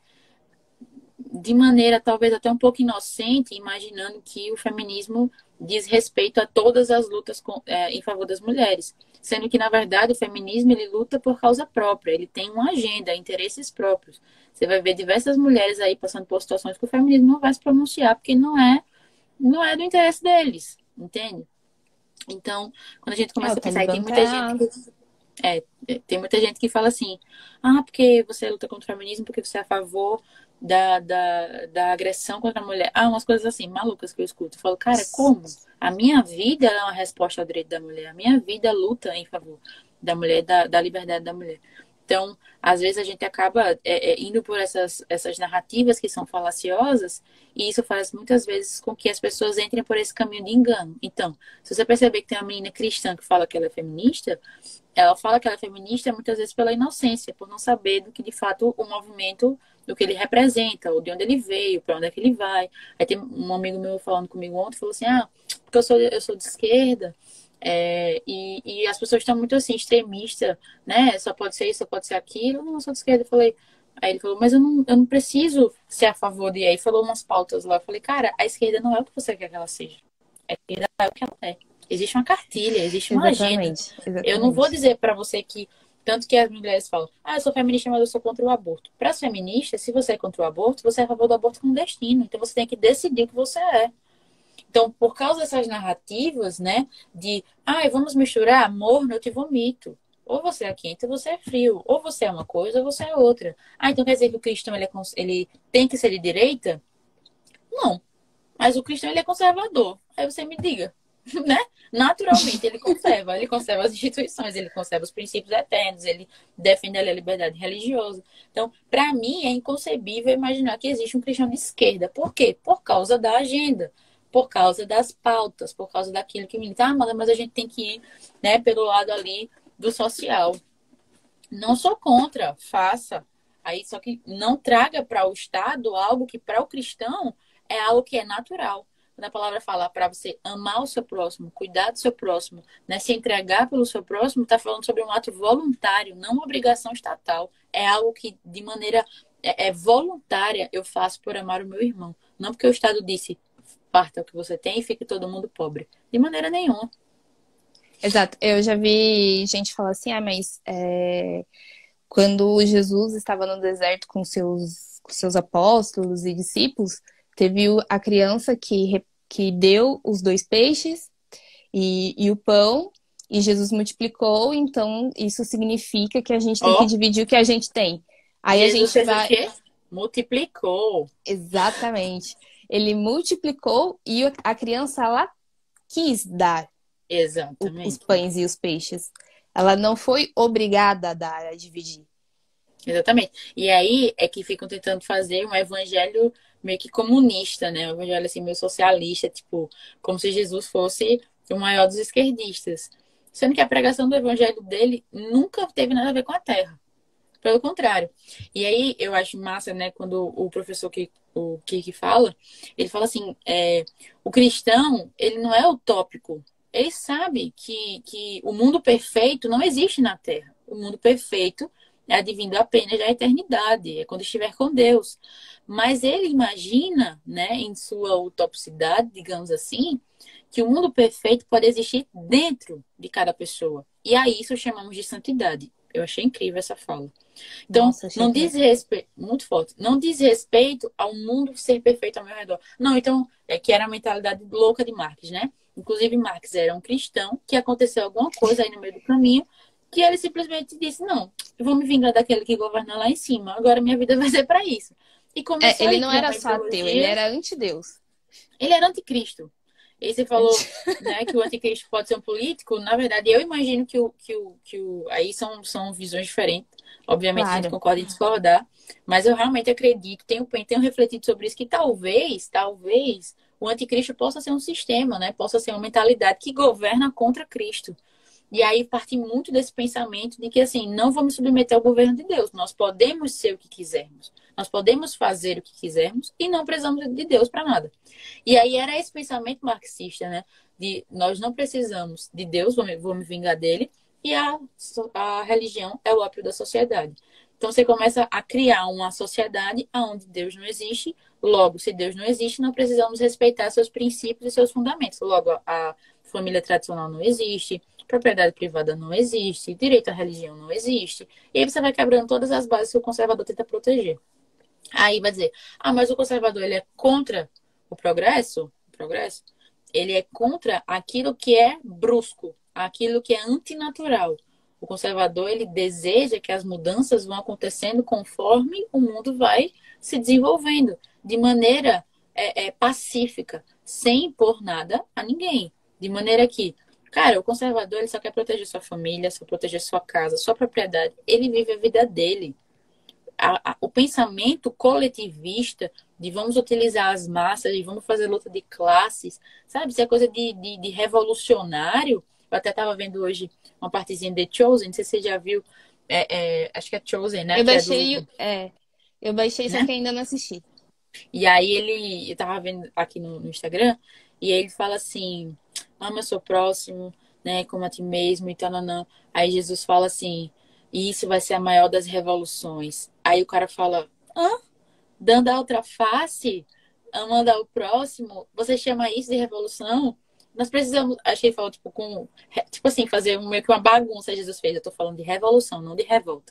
Speaker 2: de maneira talvez até um pouco inocente, imaginando que o feminismo diz respeito a todas as lutas em favor das mulheres. Sendo que, na verdade, o feminismo ele luta por causa própria, ele tem uma agenda, interesses próprios. Você vai ver diversas mulheres aí passando por situações que o feminismo não vai se pronunciar, porque não é do interesse deles, entende? Então, quando a gente
Speaker 1: É, o
Speaker 2: começa a pensar, e tem
Speaker 1: Talibã
Speaker 2: muita gente
Speaker 1: tá.
Speaker 2: que é, tem muita gente que fala assim, porque você luta contra o feminismo, porque você é a favor da agressão contra a mulher. Umas coisas assim, malucas que eu escuto. Eu falo, cara, como? A minha vida é uma resposta ao direito da mulher. A minha vida luta em favor da mulher, da liberdade da mulher. Então, às vezes a gente acaba indo por essas narrativas que são falaciosas, e isso faz muitas vezes com que as pessoas entrem por esse caminho de engano. Então, se você perceber que tem uma menina cristã que fala que ela é feminista, ela fala que ela é feminista muitas vezes pela inocência, por não saber do que de fato o movimento, do que ele representa, ou de onde ele veio, para onde é que ele vai. Aí tem um amigo meu falando comigo ontem, falou assim, porque eu sou de esquerda, e as pessoas estão muito assim, extremista, né? Só pode ser isso, só pode ser aquilo. Não, eu sou de esquerda. Eu falei, aí ele falou, mas eu não preciso ser a favor de. Aí falou umas pautas lá. Eu falei, cara, a esquerda não é o que você quer que ela seja. A esquerda é o que ela é. Existe uma cartilha, existe uma agenda.
Speaker 1: Exatamente,
Speaker 2: Eu não vou
Speaker 1: exatamente.
Speaker 2: dizer para você que. Tanto que as mulheres falam, eu sou feminista, mas eu sou contra o aborto. Para as feministas, se você é contra o aborto, você é a favor do aborto clandestino. Então você tem que decidir o que você é. Então, por causa dessas narrativas, né, de, vamos misturar amor, eu te vomito. Ou você é quente ou você é frio. Ou você é uma coisa ou você é outra. Então quer dizer que o cristão ele tem que ser de direita? Não. Mas o cristão ele é conservador. Aí você me diga, né? Naturalmente ele conserva as instituições, ele conserva os princípios eternos, ele defende a liberdade religiosa. Então, para mim é inconcebível imaginar que existe um cristão de esquerda. Por quê? Por causa da agenda, por causa das pautas, por causa daquilo que me mas a gente tem que ir, né, pelo lado ali do social. Não sou contra, faça. Aí só que não traga para o Estado algo que para o cristão é algo que é natural. Quando a palavra fala para você amar o seu próximo, cuidar do seu próximo, né, se entregar pelo seu próximo, está falando sobre um ato voluntário, não uma obrigação estatal. É algo que, de maneira voluntária, eu faço por amar o meu irmão. Não porque o Estado disse, parta o que você tem e fique todo mundo pobre. De maneira nenhuma.
Speaker 1: Exato. Eu já vi gente falar assim, mas quando Jesus estava no deserto com seus apóstolos e discípulos, teve a criança que deu os 2 peixes e o pão, e Jesus multiplicou, então isso significa que a gente tem que
Speaker 2: Ó,
Speaker 1: dividir o que a gente tem. Aí a
Speaker 2: Jesus
Speaker 1: gente
Speaker 2: fez o
Speaker 1: vai.
Speaker 2: quê? Multiplicou.
Speaker 1: Exatamente. Ele multiplicou e a criança ela quis dar os
Speaker 2: Exatamente.
Speaker 1: pães e os peixes. Ela não foi obrigada a dar, a dividir.
Speaker 2: Exatamente. E aí é que ficam tentando fazer um evangelho meio que comunista, né? Um evangelho assim meio socialista, tipo, como se Jesus fosse o maior dos esquerdistas. Sendo que a pregação do evangelho dele nunca teve nada a ver com a terra. Pelo contrário. E aí eu acho massa, né, quando o professor o Kirk fala, ele fala assim, o cristão, ele não é utópico. Ele sabe que o mundo perfeito não existe na Terra. O mundo perfeito é advindo apenas da eternidade, é quando estiver com Deus. Mas ele imagina, né, em sua utopicidade, digamos assim, que o mundo perfeito pode existir dentro de cada pessoa. E a isso chamamos de santidade. Eu achei incrível essa fala. Então,
Speaker 1: Nossa, achei
Speaker 2: não
Speaker 1: também.
Speaker 2: diz respeito, muito forte, não diz respeito ao mundo ser perfeito ao meu redor. Não, então, que era a mentalidade louca de Marx, né? Inclusive, Marx era um cristão que aconteceu alguma coisa aí no meio do caminho que ele simplesmente disse: Não, eu vou me vingar daquele que governa lá em cima, agora minha vida vai ser para isso. E começou
Speaker 1: Ele
Speaker 2: aí a
Speaker 1: não
Speaker 2: criar
Speaker 1: era
Speaker 2: uma
Speaker 1: só ateu, ele
Speaker 2: ideologia.
Speaker 1: era anti-Deus.
Speaker 2: Ele era anticristo. E aí você falou, né, que o anticristo pode ser um político. Na verdade, eu imagino aí são visões diferentes. Obviamente, a gente
Speaker 1: Claro.
Speaker 2: concorda em discordar. Mas eu realmente acredito, tenho refletido sobre isso, que talvez, o anticristo possa ser um sistema, né? Possa ser uma mentalidade que governa contra Cristo. E aí parte muito desse pensamento de que, assim, não vamos submeter ao governo de Deus. Nós podemos ser o que quisermos. Nós podemos fazer o que quisermos e não precisamos de Deus para nada. E aí era esse pensamento marxista, né? De nós não precisamos de Deus, vou me vingar dele, e a religião é o ópio da sociedade. Então você começa a criar uma sociedade onde Deus não existe. Logo, se Deus não existe, não precisamos respeitar seus princípios e seus fundamentos. Logo, a família tradicional não existe, propriedade privada não existe, direito à religião não existe. E aí você vai quebrando todas as bases que o conservador tenta proteger. Aí vai dizer, mas o conservador ele é contra o progresso? O progresso? Ele é contra aquilo que é brusco, aquilo que é antinatural. O conservador ele deseja que as mudanças vão acontecendo conforme o mundo vai se desenvolvendo, de maneira pacífica, sem impor nada a ninguém. De maneira que, cara, o conservador ele só quer proteger sua família, só proteger sua casa, sua propriedade. Ele vive a vida dele. O pensamento coletivista de vamos utilizar as massas e vamos fazer luta de classes, sabe? Isso é coisa de revolucionário. Eu até estava vendo hoje uma partezinha de Chosen, não sei se você já viu, acho que é Chosen, né?
Speaker 1: Eu
Speaker 2: Que é
Speaker 1: baixei, eu baixei, só
Speaker 2: né?
Speaker 1: que ainda não assisti.
Speaker 2: E aí eu tava vendo aqui no Instagram, e aí ele fala assim, ama seu próximo, né, como a ti mesmo e tal, não. Aí Jesus fala assim, e isso vai ser a maior das revoluções. Aí o cara fala, dando a outra face, amando ao próximo, você chama isso de revolução? Nós precisamos, acho que ele falou, tipo assim, fazer meio que uma bagunça Jesus fez. Eu tô falando de revolução, não de revolta.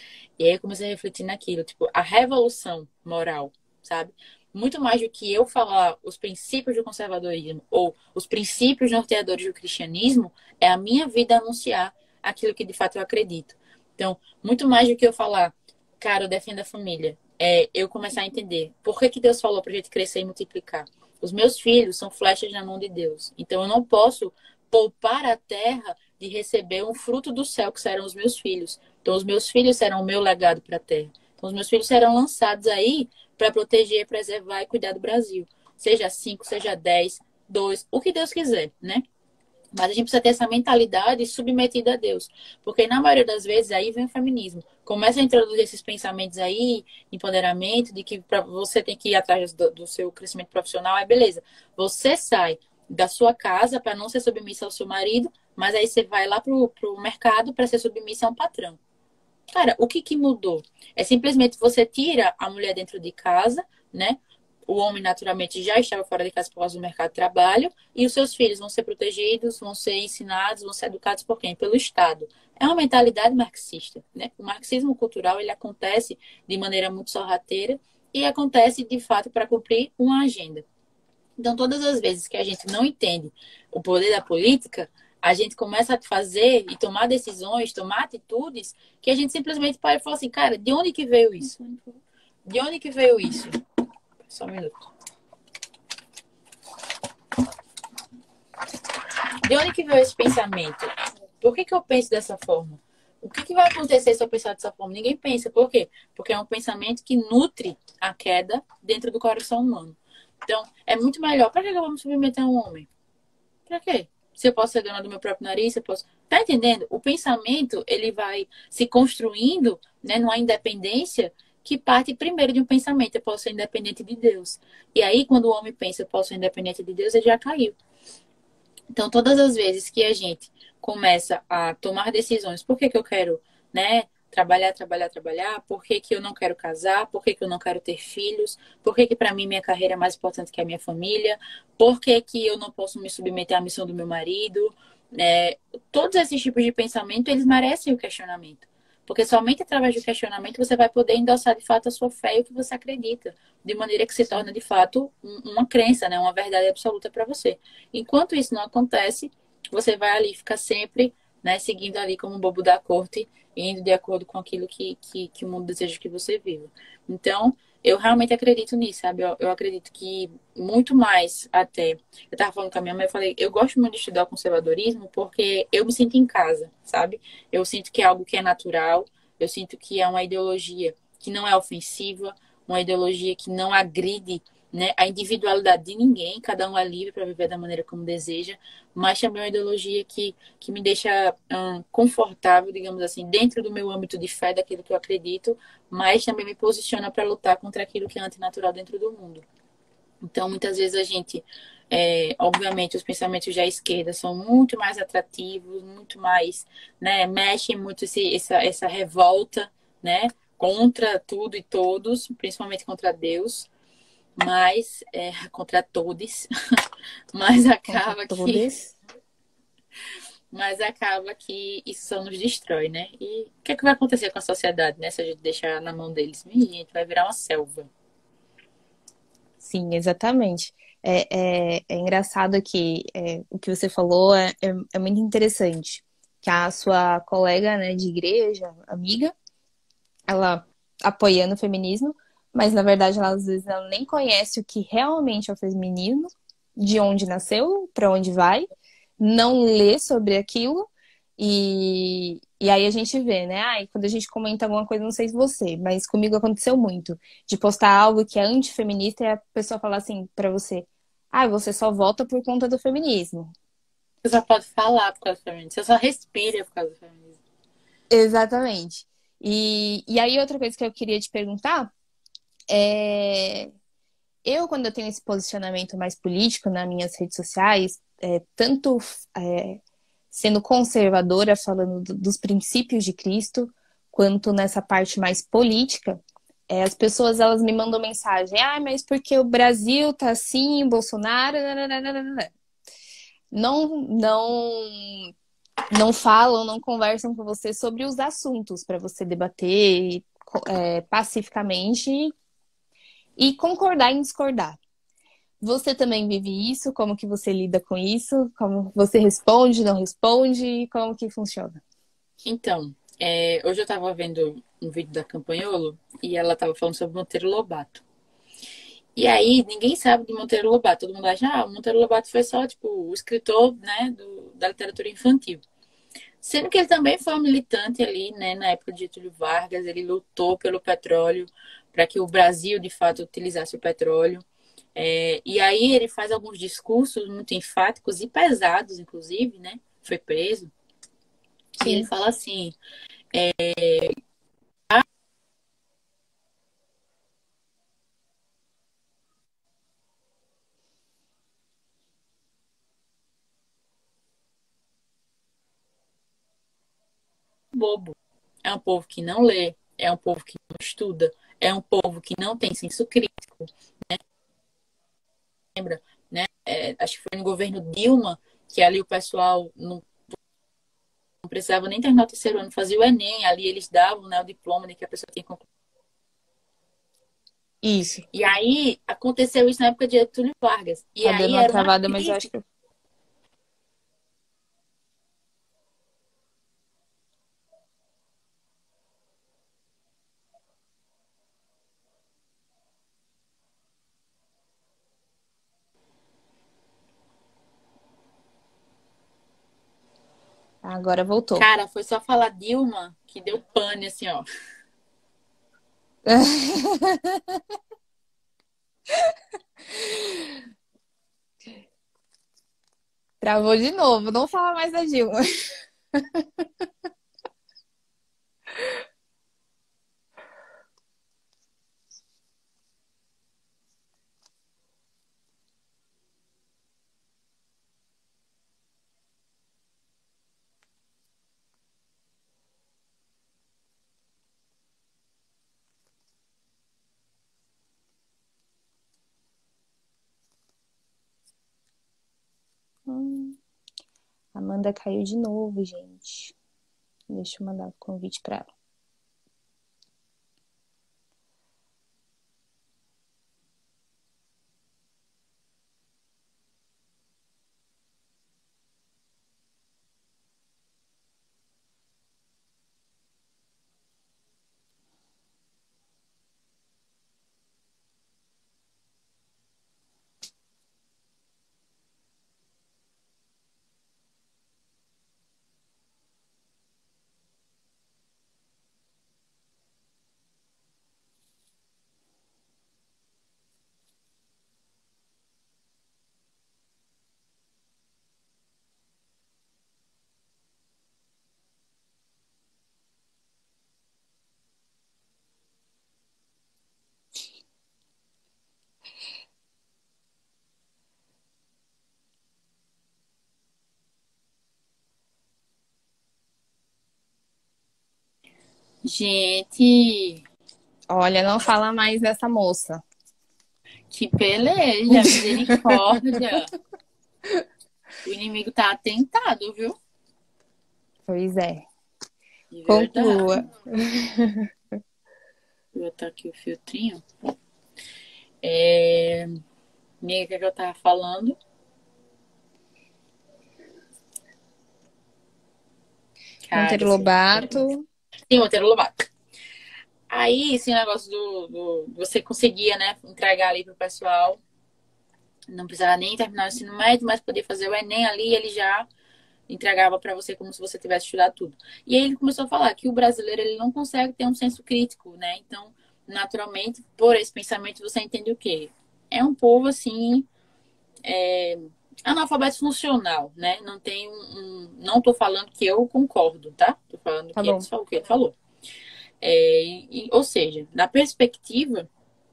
Speaker 2: E aí eu comecei a refletir naquilo, tipo, a revolução moral, sabe? Muito mais do que eu falar os princípios do conservadorismo ou os princípios norteadores do cristianismo, é a minha vida anunciar aquilo que de fato eu acredito. Então, muito mais do que eu falar, cara, eu defendo a família, é eu começar a entender por que Deus falou pra gente crescer e multiplicar. Os meus filhos são flechas na mão de Deus. Então, eu não posso poupar a terra de receber um fruto do céu, que serão os meus filhos. Então, os meus filhos serão o meu legado para a terra. Então, os meus filhos serão lançados aí para proteger, preservar e cuidar do Brasil. Seja 5, seja 10, 2, o que Deus quiser, né? Mas a gente precisa ter essa mentalidade submetida a Deus. Porque na maioria das vezes aí vem o feminismo. Começa a introduzir esses pensamentos aí, empoderamento, de que você tem que ir atrás do seu crescimento profissional, aí beleza. Você sai da sua casa para não ser submissa ao seu marido, mas aí você vai lá pro mercado para ser submissa a um patrão. Cara, o que mudou? É simplesmente você tira a mulher dentro de casa, né? O homem naturalmente já estava fora de casa por causa do mercado de trabalho e os seus filhos vão ser protegidos, vão ser ensinados, vão ser educados por quem? Pelo Estado. É uma mentalidade marxista, né? O marxismo cultural, ele acontece de maneira muito sorrateira e acontece, de fato, para cumprir uma agenda. Então, todas as vezes que a gente não entende o poder da política, a gente começa a fazer e tomar decisões, tomar atitudes que a gente simplesmente para e fala assim, cara, de onde que veio isso? De onde que veio isso? Só um minuto. De onde que veio esse pensamento? Por que eu penso dessa forma? O que vai acontecer se eu pensar dessa forma? Ninguém pensa. Por quê? Porque é um pensamento que nutre a queda dentro do coração humano. Então, é muito melhor. Para que eu vou me submeter a um homem? Para quê? Se eu posso ser dona do meu próprio nariz, eu posso. Tá entendendo? O pensamento, ele vai se construindo, né, numa independência que parte primeiro de um pensamento. Eu posso ser independente de Deus. E aí, quando o homem pensa, eu posso ser independente de Deus, ele já caiu. Então, todas as vezes que a gente começa a tomar decisões, por que eu quero, né, trabalhar, por que eu não quero casar, por que eu não quero ter filhos, por que para mim minha carreira é mais importante que a minha família, por que eu não posso me submeter à missão do meu marido, todos esses tipos de pensamento, eles merecem o questionamento. Porque somente através do questionamento você vai poder endossar de fato a sua fé e o que você acredita, de maneira que se torna de fato uma crença, né? Uma verdade absoluta para você. Enquanto isso não acontece, você vai ali ficar sempre, né, seguindo ali como um bobo da corte, indo de acordo com aquilo que o mundo deseja que você viva. Então, eu realmente acredito nisso, sabe? Eu acredito que muito mais até. Eu tava falando com a minha mãe, eu falei, eu gosto muito de estudar o conservadorismo porque eu me sinto em casa, sabe? Eu sinto que é algo que é natural, eu sinto que é uma ideologia que não é ofensiva, uma ideologia que não agride, né, a individualidade de ninguém, cada um é livre para viver da maneira como deseja, mas também é uma ideologia que me deixa confortável, digamos assim, dentro do meu âmbito de fé, daquilo que eu acredito, mas também me posiciona para lutar contra aquilo que é antinatural dentro do mundo. Então, muitas vezes a gente, obviamente, os pensamentos da esquerda são muito mais atrativos, muito mais, né, mexem muito essa revolta, né, contra tudo e todos, principalmente contra Deus, mas contra todos, mas
Speaker 1: Contra
Speaker 2: acaba que,
Speaker 1: todas.
Speaker 2: mas acaba que isso só nos destrói, né? E o que é que vai acontecer com a sociedade, né, se a gente deixar na mão deles? Minha gente, vai virar uma selva.
Speaker 1: Sim, exatamente. É engraçado que o que você falou é muito interessante. Que a sua colega, né, de igreja, amiga, ela apoiando o feminismo, mas na verdade ela às vezes ela nem conhece o que realmente é o feminismo, de onde nasceu, para onde vai, não lê sobre aquilo e aí a gente vê, né? Ai, quando a gente comenta alguma coisa, não sei se você, mas comigo aconteceu muito, de postar algo que é antifeminista e a pessoa falar assim para você: "Ah, você só vota por conta do feminismo".
Speaker 2: Você só pode falar por causa do feminismo, você só respira por causa do feminismo.
Speaker 1: Exatamente. E aí outra coisa que eu queria te perguntar é eu, quando eu tenho esse posicionamento mais político nas minhas redes sociais, tanto sendo conservadora, falando dos princípios de Cristo, quanto nessa parte mais política, as pessoas elas me mandam mensagem: ah, mas porque o Brasil tá assim, Bolsonaro, nananana." Não, não falam, não conversam com você sobre os assuntos para você debater pacificamente e concordar em discordar. Você também vive isso? Como que você lida com isso? Como você responde, não responde? Como que funciona?
Speaker 2: Então, hoje eu estava vendo um vídeo da Campanholo e ela estava falando sobre Monteiro Lobato. E aí, ninguém sabe de Monteiro Lobato. Todo mundo acha, o Monteiro Lobato foi só, tipo, o escritor, né, da literatura infantil. Sendo que ele também foi um militante ali, né, na época de Getúlio Vargas. Ele lutou pelo petróleo, para que o Brasil, de fato, utilizasse o petróleo. E aí ele faz alguns discursos muito enfáticos e pesados, inclusive, né? Foi preso. E ele
Speaker 1: Sim.
Speaker 2: fala assim, bobo. É um povo que não lê, é um povo que não estuda, é um povo que não tem senso crítico, lembra? Né? Acho que foi no governo Dilma que ali o pessoal não precisava nem terminar o terceiro ano, fazia o Enem, ali eles davam, né, o diploma de que a pessoa tinha concluído.
Speaker 1: Isso.
Speaker 2: E aí aconteceu isso na época de Getúlio Vargas. E
Speaker 1: Tá dando
Speaker 2: aí
Speaker 1: uma
Speaker 2: era uma
Speaker 1: travada, mas eu acho
Speaker 2: crise.
Speaker 1: que. Agora voltou.
Speaker 2: Cara, foi só falar Dilma que deu pane, assim, ó.
Speaker 1: Travou de novo. Não fala mais da Dilma. Amanda caiu de novo, gente. Deixa eu mandar o convite para ela.
Speaker 2: Gente,
Speaker 1: Olha, não fala mais dessa moça.
Speaker 2: que peleja, misericórdia. O inimigo tá atentado, viu?
Speaker 1: Pois é.
Speaker 2: De
Speaker 1: Conclua.
Speaker 2: verdade. Vou botar aqui o filtrinho. Amiga, o que eu tava falando? Cara,
Speaker 1: Monteiro Lobato.
Speaker 2: sim, Monteiro Lobato. Aí, esse negócio você conseguia, né, entregar ali pro pessoal. Não precisava nem terminar o ensino médio, mas podia fazer o Enem ali, ele já entregava para você como se você tivesse estudado tudo. E aí ele começou a falar que o brasileiro ele não consegue ter um senso crítico, né? Então, naturalmente, por esse pensamento, você entende o quê? É um povo assim, analfabeto funcional, né? Não tem não tô falando que eu concordo, tá? Tô falando
Speaker 1: Tá
Speaker 2: que
Speaker 1: bom.
Speaker 2: que ele falou. Ou seja, na perspectiva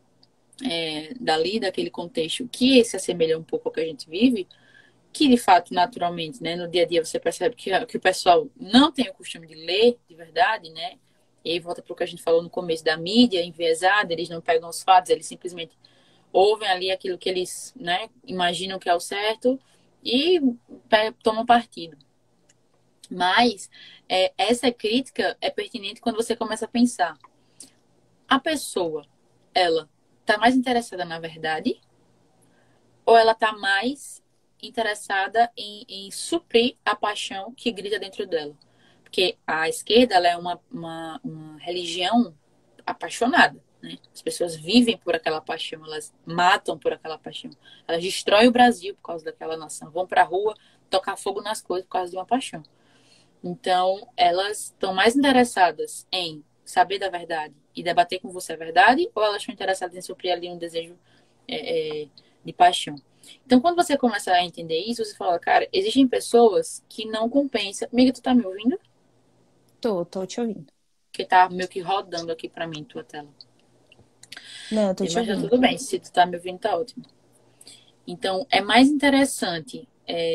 Speaker 2: dali, daquele contexto que se assemelha um pouco ao que a gente vive, que de fato, naturalmente, né, no dia a dia você percebe que o pessoal não tem o costume de ler de verdade, né? E aí volta para o que a gente falou no começo da mídia enviesada, eles não pegam os fatos, eles simplesmente ouvem ali aquilo que eles, né, imaginam que é o certo e tomam partido. Mas essa crítica é pertinente quando você começa a pensar. A pessoa, ela está mais interessada na verdade ou ela está mais interessada em suprir a paixão que grita dentro dela? Porque a esquerda ela é uma religião apaixonada, né? As pessoas vivem por aquela paixão, elas matam por aquela paixão, elas destroem o Brasil por causa daquela nação, vão para a rua tocar fogo nas coisas por causa de uma paixão. Então, elas estão mais interessadas em saber da verdade e debater com você a verdade, ou elas estão interessadas em suprir ali um desejo de paixão? Então, quando você começa a entender isso, você fala, cara, existem pessoas que não compensam. Amiga, tu tá me ouvindo?
Speaker 1: Tô te ouvindo.
Speaker 2: Que tá meio que rodando aqui pra mim, tua tela.
Speaker 1: Não, eu tô te
Speaker 2: Mas tá
Speaker 1: ouvindo.
Speaker 2: tudo bem, se tu tá me ouvindo, tá ótimo. Então, é mais interessante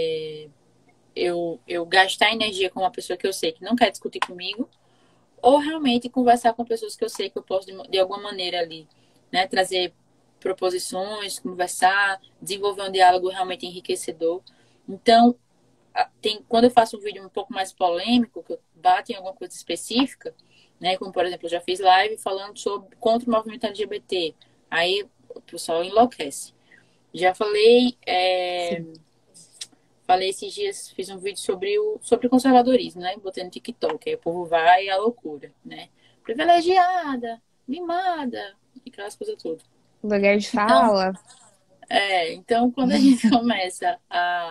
Speaker 2: eu gastar energia com uma pessoa que eu sei que não quer discutir comigo, ou realmente conversar com pessoas que eu sei que eu posso, de alguma maneira ali, né, trazer proposições, conversar, desenvolver um diálogo realmente enriquecedor. Então, quando eu faço um vídeo um pouco mais polêmico, que eu bato em alguma coisa específica, né, como por exemplo, eu já fiz live falando sobre contra o movimento LGBT, aí o pessoal enlouquece. Já
Speaker 1: Sim.
Speaker 2: falei esses dias, fiz um vídeo sobre o conservadorismo, né? Botei no TikTok, aí o povo vai à loucura, né? Privilegiada, mimada, aquelas coisas todas.
Speaker 1: Lugar de
Speaker 2: Então,
Speaker 1: fala.
Speaker 2: então quando a gente começa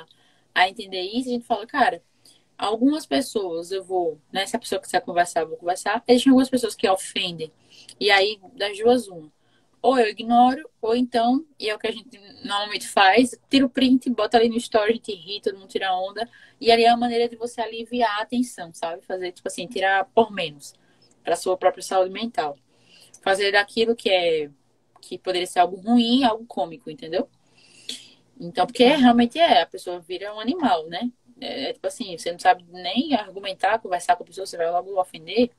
Speaker 2: a entender isso, a gente fala, cara, algumas pessoas eu vou, né? Se a pessoa quiser conversar, eu vou conversar. Existem algumas pessoas que ofendem. E aí, das duas, uma. Ou eu ignoro, ou então, e é o que a gente normalmente faz, tira o print, bota ali no story, a gente ri, todo mundo tira onda. E ali é uma maneira de você aliviar a tensão, sabe? Fazer, tipo assim, tirar por menos para sua própria saúde mental. Fazer daquilo que poderia ser algo ruim, algo cômico, entendeu? Então, porque
Speaker 1: Tá.
Speaker 2: realmente a pessoa vira um animal, né? Tipo assim, você não sabe nem argumentar, conversar com a pessoa, você vai logo ofender.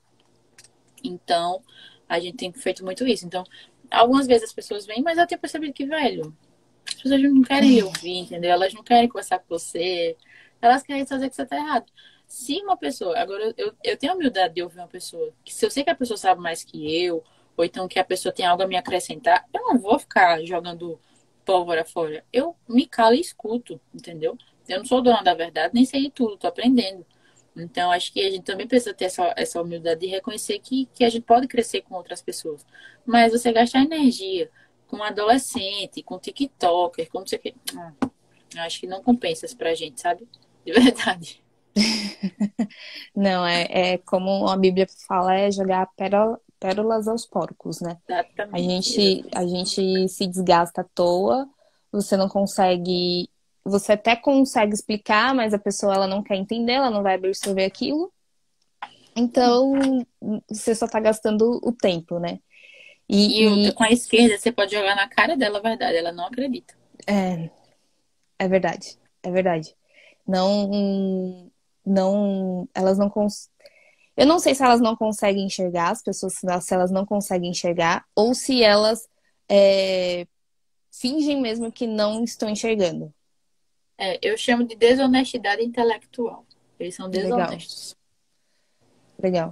Speaker 2: Então, a gente tem feito muito isso. Então, algumas vezes as pessoas vêm, mas eu tenho percebido que, velho, as pessoas não querem lhe ouvir, entendeu? Elas não querem conversar com você, elas querem fazer que você tá errado. Se uma pessoa, agora eu tenho a humildade de ouvir uma pessoa, que se eu sei que a pessoa sabe mais que eu, ou então que a pessoa tem algo a me acrescentar, eu não vou ficar jogando pólvora fora. Eu me calo e escuto, entendeu? Eu não sou dona da verdade, nem sei de tudo, tô aprendendo. Então, acho que a gente também precisa ter essa humildade de reconhecer que a gente pode crescer com outras pessoas. Mas você gastar energia com um adolescente, com TikToker, com não sei o quê, eu acho que não compensa isso pra gente, sabe? De verdade.
Speaker 1: Não, é como a Bíblia fala, é jogar pérolas aos porcos, né?
Speaker 2: Exatamente,
Speaker 1: A
Speaker 2: exatamente.
Speaker 1: gente se desgasta à toa, você não consegue, você até consegue explicar, mas a pessoa ela não quer entender, ela não vai absorver aquilo. Então, você só tá gastando o tempo, né?
Speaker 2: E
Speaker 1: E,
Speaker 2: com a esquerda, você pode jogar na cara dela a verdade, ela não acredita.
Speaker 1: é, é verdade, é verdade. Não, não, elas não Eu não sei se elas não conseguem enxergar, as pessoas, se elas não conseguem enxergar, ou se elas fingem mesmo que não estão enxergando.
Speaker 2: Eu chamo de desonestidade intelectual. Eles são
Speaker 1: Legal,
Speaker 2: desonestos.
Speaker 1: legal.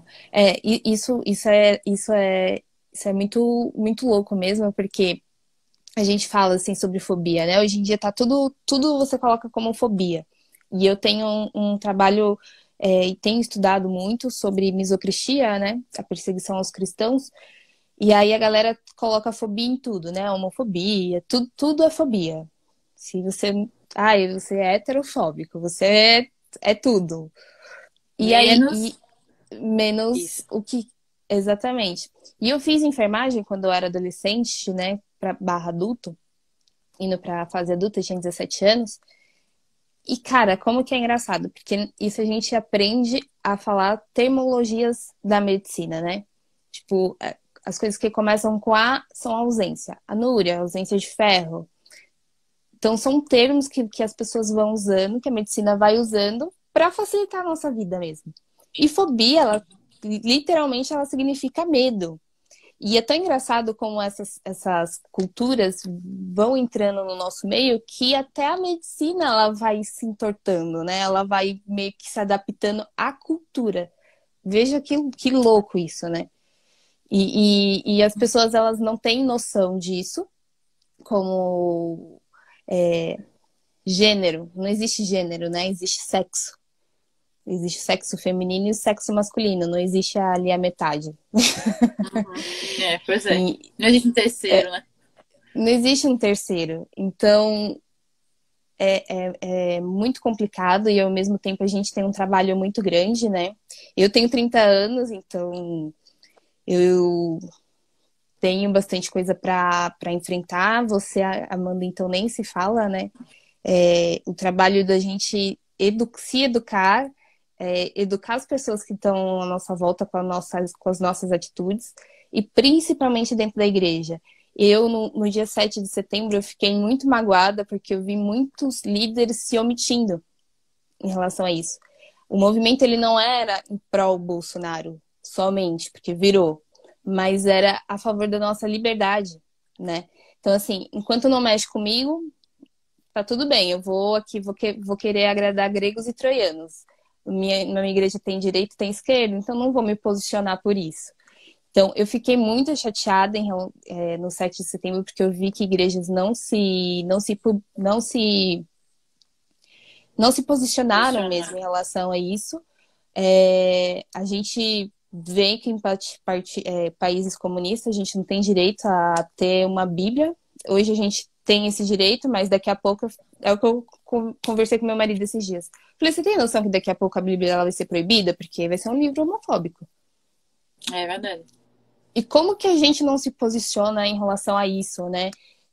Speaker 1: Isso é muito louco mesmo, porque a gente fala assim sobre fobia, né? Hoje em dia tá tudo você coloca como fobia. E eu tenho um trabalho e tenho estudado muito sobre misocristia, né? A perseguição aos cristãos. E aí a galera coloca fobia em tudo, né? Homofobia, tudo é fobia. Se você, você é heterofóbico, é tudo. E aí,
Speaker 2: Menos
Speaker 1: menos
Speaker 2: isso.
Speaker 1: o que exatamente. E eu fiz enfermagem quando eu era adolescente, né, para barra adulto, indo para fase adulta, eu tinha 17 anos. E cara, como que é engraçado, porque isso a gente aprende a falar termologias da medicina, né? Tipo, as coisas que começam com A são ausência, anúria, ausência de ferro. Então são termos que as pessoas vão usando, que a medicina vai usando para facilitar a nossa vida mesmo. E fobia, ela literalmente ela significa medo. E é tão engraçado como essas culturas vão entrando no nosso meio que até a medicina ela vai se entortando, né? Ela vai meio que se adaptando à cultura. Veja que louco isso, né? E as pessoas elas não têm noção disso, como gênero. Não existe gênero, né? Existe sexo. Existe sexo feminino e sexo masculino. Não existe ali a metade.
Speaker 2: Uhum. Pois é.
Speaker 1: E,
Speaker 2: Não existe um terceiro, né?
Speaker 1: não existe um terceiro. Então, é muito complicado e ao mesmo tempo a gente tem um trabalho muito grande, né? Eu tenho 30 anos, então eu tenho bastante coisa para enfrentar. Você, Amanda, então nem se fala, né? O trabalho da gente se educar, educar as pessoas que estão à nossa volta com as nossas atitudes e principalmente dentro da igreja. Eu, no dia 7 de setembro, eu fiquei muito magoada porque eu vi muitos líderes se omitindo em relação a isso. O movimento ele não era em prol Bolsonaro somente, porque virou, mas era a favor da nossa liberdade, né? Então, assim, enquanto não mexe comigo, tá tudo bem, eu vou aqui, vou querer agradar gregos e troianos. Na minha igreja tem direita e tem esquerda, então não vou me posicionar por isso. Então, eu fiquei muito chateada no 7 de setembro, porque eu vi que igrejas não se posicionaram
Speaker 2: Funciona.
Speaker 1: mesmo em relação a isso. A gente vê que em países comunistas a gente não tem direito a ter uma Bíblia. Hoje a gente tem esse direito, mas daqui a pouco é o que eu conversei com meu marido esses dias. Falei, você tem noção que daqui a pouco a Bíblia ela vai ser proibida? Porque vai ser um livro homofóbico.
Speaker 2: É verdade.
Speaker 1: E como que a gente não se posiciona em relação a isso, né?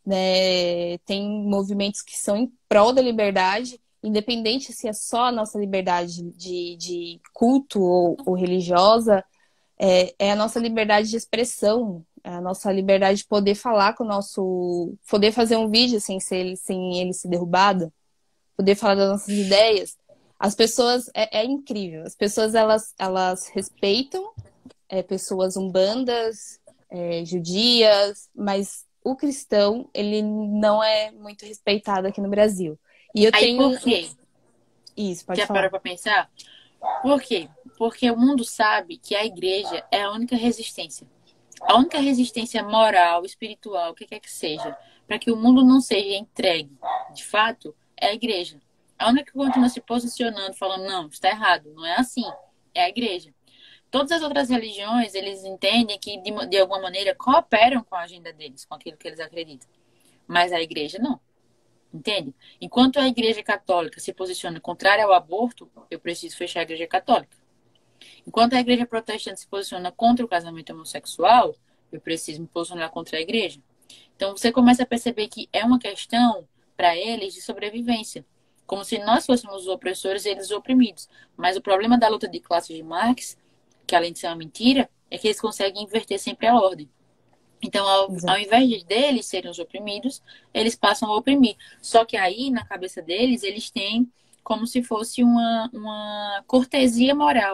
Speaker 1: Tem movimentos que são em prol da liberdade, independente se é só a nossa liberdade de culto ou religiosa, é a nossa liberdade de expressão, é a nossa liberdade de poder falar com o nosso. Poder fazer um vídeo sem ele ser derrubado, poder falar das nossas ideias. As pessoas, é incrível, as pessoas elas respeitam pessoas umbandas, judias, mas o cristão, ele não é muito respeitado aqui no Brasil. E eu
Speaker 2: Aí
Speaker 1: tenho
Speaker 2: por quê?
Speaker 1: isso, pode
Speaker 2: Já parou
Speaker 1: falar.
Speaker 2: pra pensar? Por quê? Porque o mundo sabe que a igreja é a única resistência. A única resistência moral, espiritual, o que quer que seja, para que o mundo não seja entregue, de fato, é a igreja. A única que continua se posicionando, falando, não, está errado, não é assim, é a igreja. Todas as outras religiões, eles entendem que, de alguma maneira, cooperam com a agenda deles, com aquilo que eles acreditam. Mas a igreja não. Entende? Enquanto a Igreja Católica se posiciona contrária ao aborto, eu preciso fechar a Igreja Católica. Enquanto a Igreja Protestante se posiciona contra o casamento homossexual, eu preciso me posicionar contra a Igreja. Então você começa a perceber que é uma questão para eles de sobrevivência, como se nós fôssemos os opressores e eles os oprimidos. Mas o problema da luta de classes de Marx, que além de ser uma mentira, é que eles conseguem inverter sempre a ordem. Então, ao
Speaker 1: Exato.
Speaker 2: invés deles serem os oprimidos, eles passam a oprimir. Só que aí, na cabeça deles, eles têm como se fosse uma cortesia moral.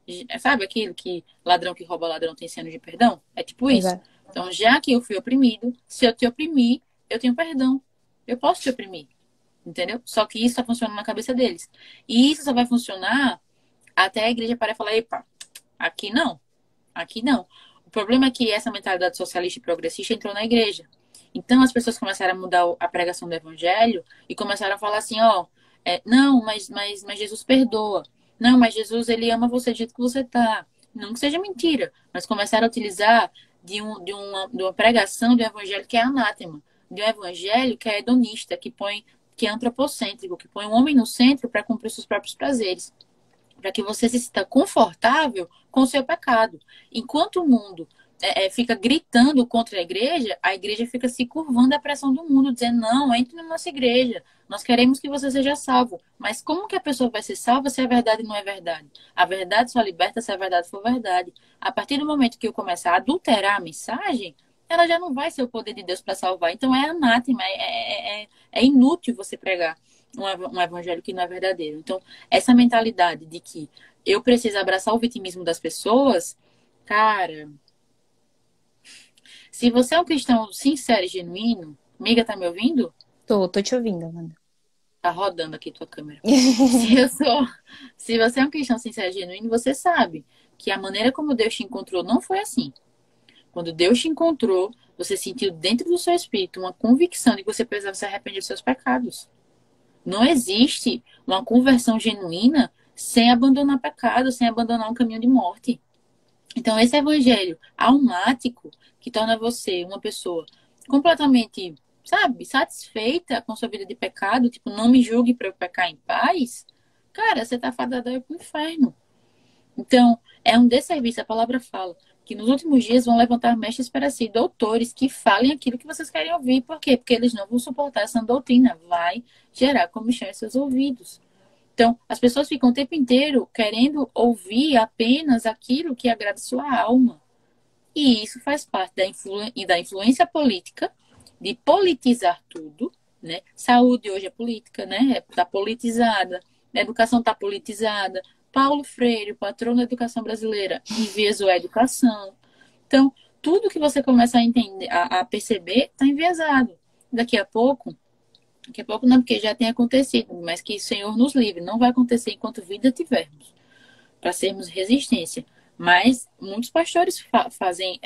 Speaker 2: Sabe aquilo que ladrão que rouba ladrão tem senso de perdão? É tipo isso.
Speaker 1: Exato.
Speaker 2: Então, já que eu fui oprimido, se eu te oprimir, eu tenho perdão. Eu posso te oprimir. Entendeu? Só que isso só funciona na cabeça deles. E isso só vai funcionar até a igreja parar e falar, epa, aqui não. Aqui não. O problema é que essa mentalidade socialista e progressista entrou na igreja. Então as pessoas começaram a mudar a pregação do evangelho e começaram a falar assim, ó, não, mas Jesus perdoa. Não, mas Jesus, ele ama você do jeito que você tá. Não que seja mentira, mas começaram a utilizar de uma pregação do evangelho que é anátema. De um evangelho que é hedonista, que é antropocêntrico, que põe o homem no centro para cumprir os seus próprios prazeres. Para que você se sinta confortável com o seu pecado. Enquanto o mundo fica gritando contra a igreja fica se curvando à pressão do mundo, dizendo, não, entre na nossa igreja, nós queremos que você seja salvo. Mas como que a pessoa vai ser salva se a verdade não é verdade? A verdade só liberta se a verdade for verdade. A partir do momento que eu começar a adulterar a mensagem, ela já não vai ser o poder de Deus para salvar. Então é anátema, é inútil você pregar um evangelho que não é verdadeiro. Então, essa mentalidade de que eu preciso abraçar o vitimismo das pessoas, cara, se você é um cristão sincero e genuíno, amiga, tá me ouvindo?
Speaker 1: Tô te ouvindo, Amanda.
Speaker 2: Tá rodando aqui tua câmera. Se você é um cristão sincero e genuíno, você sabe que a maneira como Deus te encontrou não foi assim. Quando Deus te encontrou, você sentiu dentro do seu espírito uma convicção de que você precisava se arrepender dos seus pecados. Não existe uma conversão genuína sem abandonar pecado, sem abandonar um caminho de morte. Então, esse evangelho almático que torna você uma pessoa completamente, sabe, satisfeita com sua vida de pecado, tipo, não me julgue para eu pecar em paz, cara, você tá fadada para o inferno. Então, é um desserviço, a palavra fala, que nos últimos dias vão levantar mestres para si, doutores, que falem aquilo que vocês querem ouvir. Por quê? Porque eles não vão suportar essa doutrina. Vai gerar comichão em seus ouvidos. Então, as pessoas ficam o tempo inteiro querendo ouvir apenas aquilo que agrada sua alma. E isso faz parte da influência política, de politizar tudo, né? Saúde hoje é política, né? Está politizada. A educação está politizada. Paulo Freire, o patrão da educação brasileira, enviesou a educação. Então, tudo que você começa a entender, a perceber, está enviesado. Daqui a pouco não, porque já tem acontecido, mas que o Senhor nos livre. Não vai acontecer enquanto vida tivermos, para sermos resistência. Mas muitos pastores fazem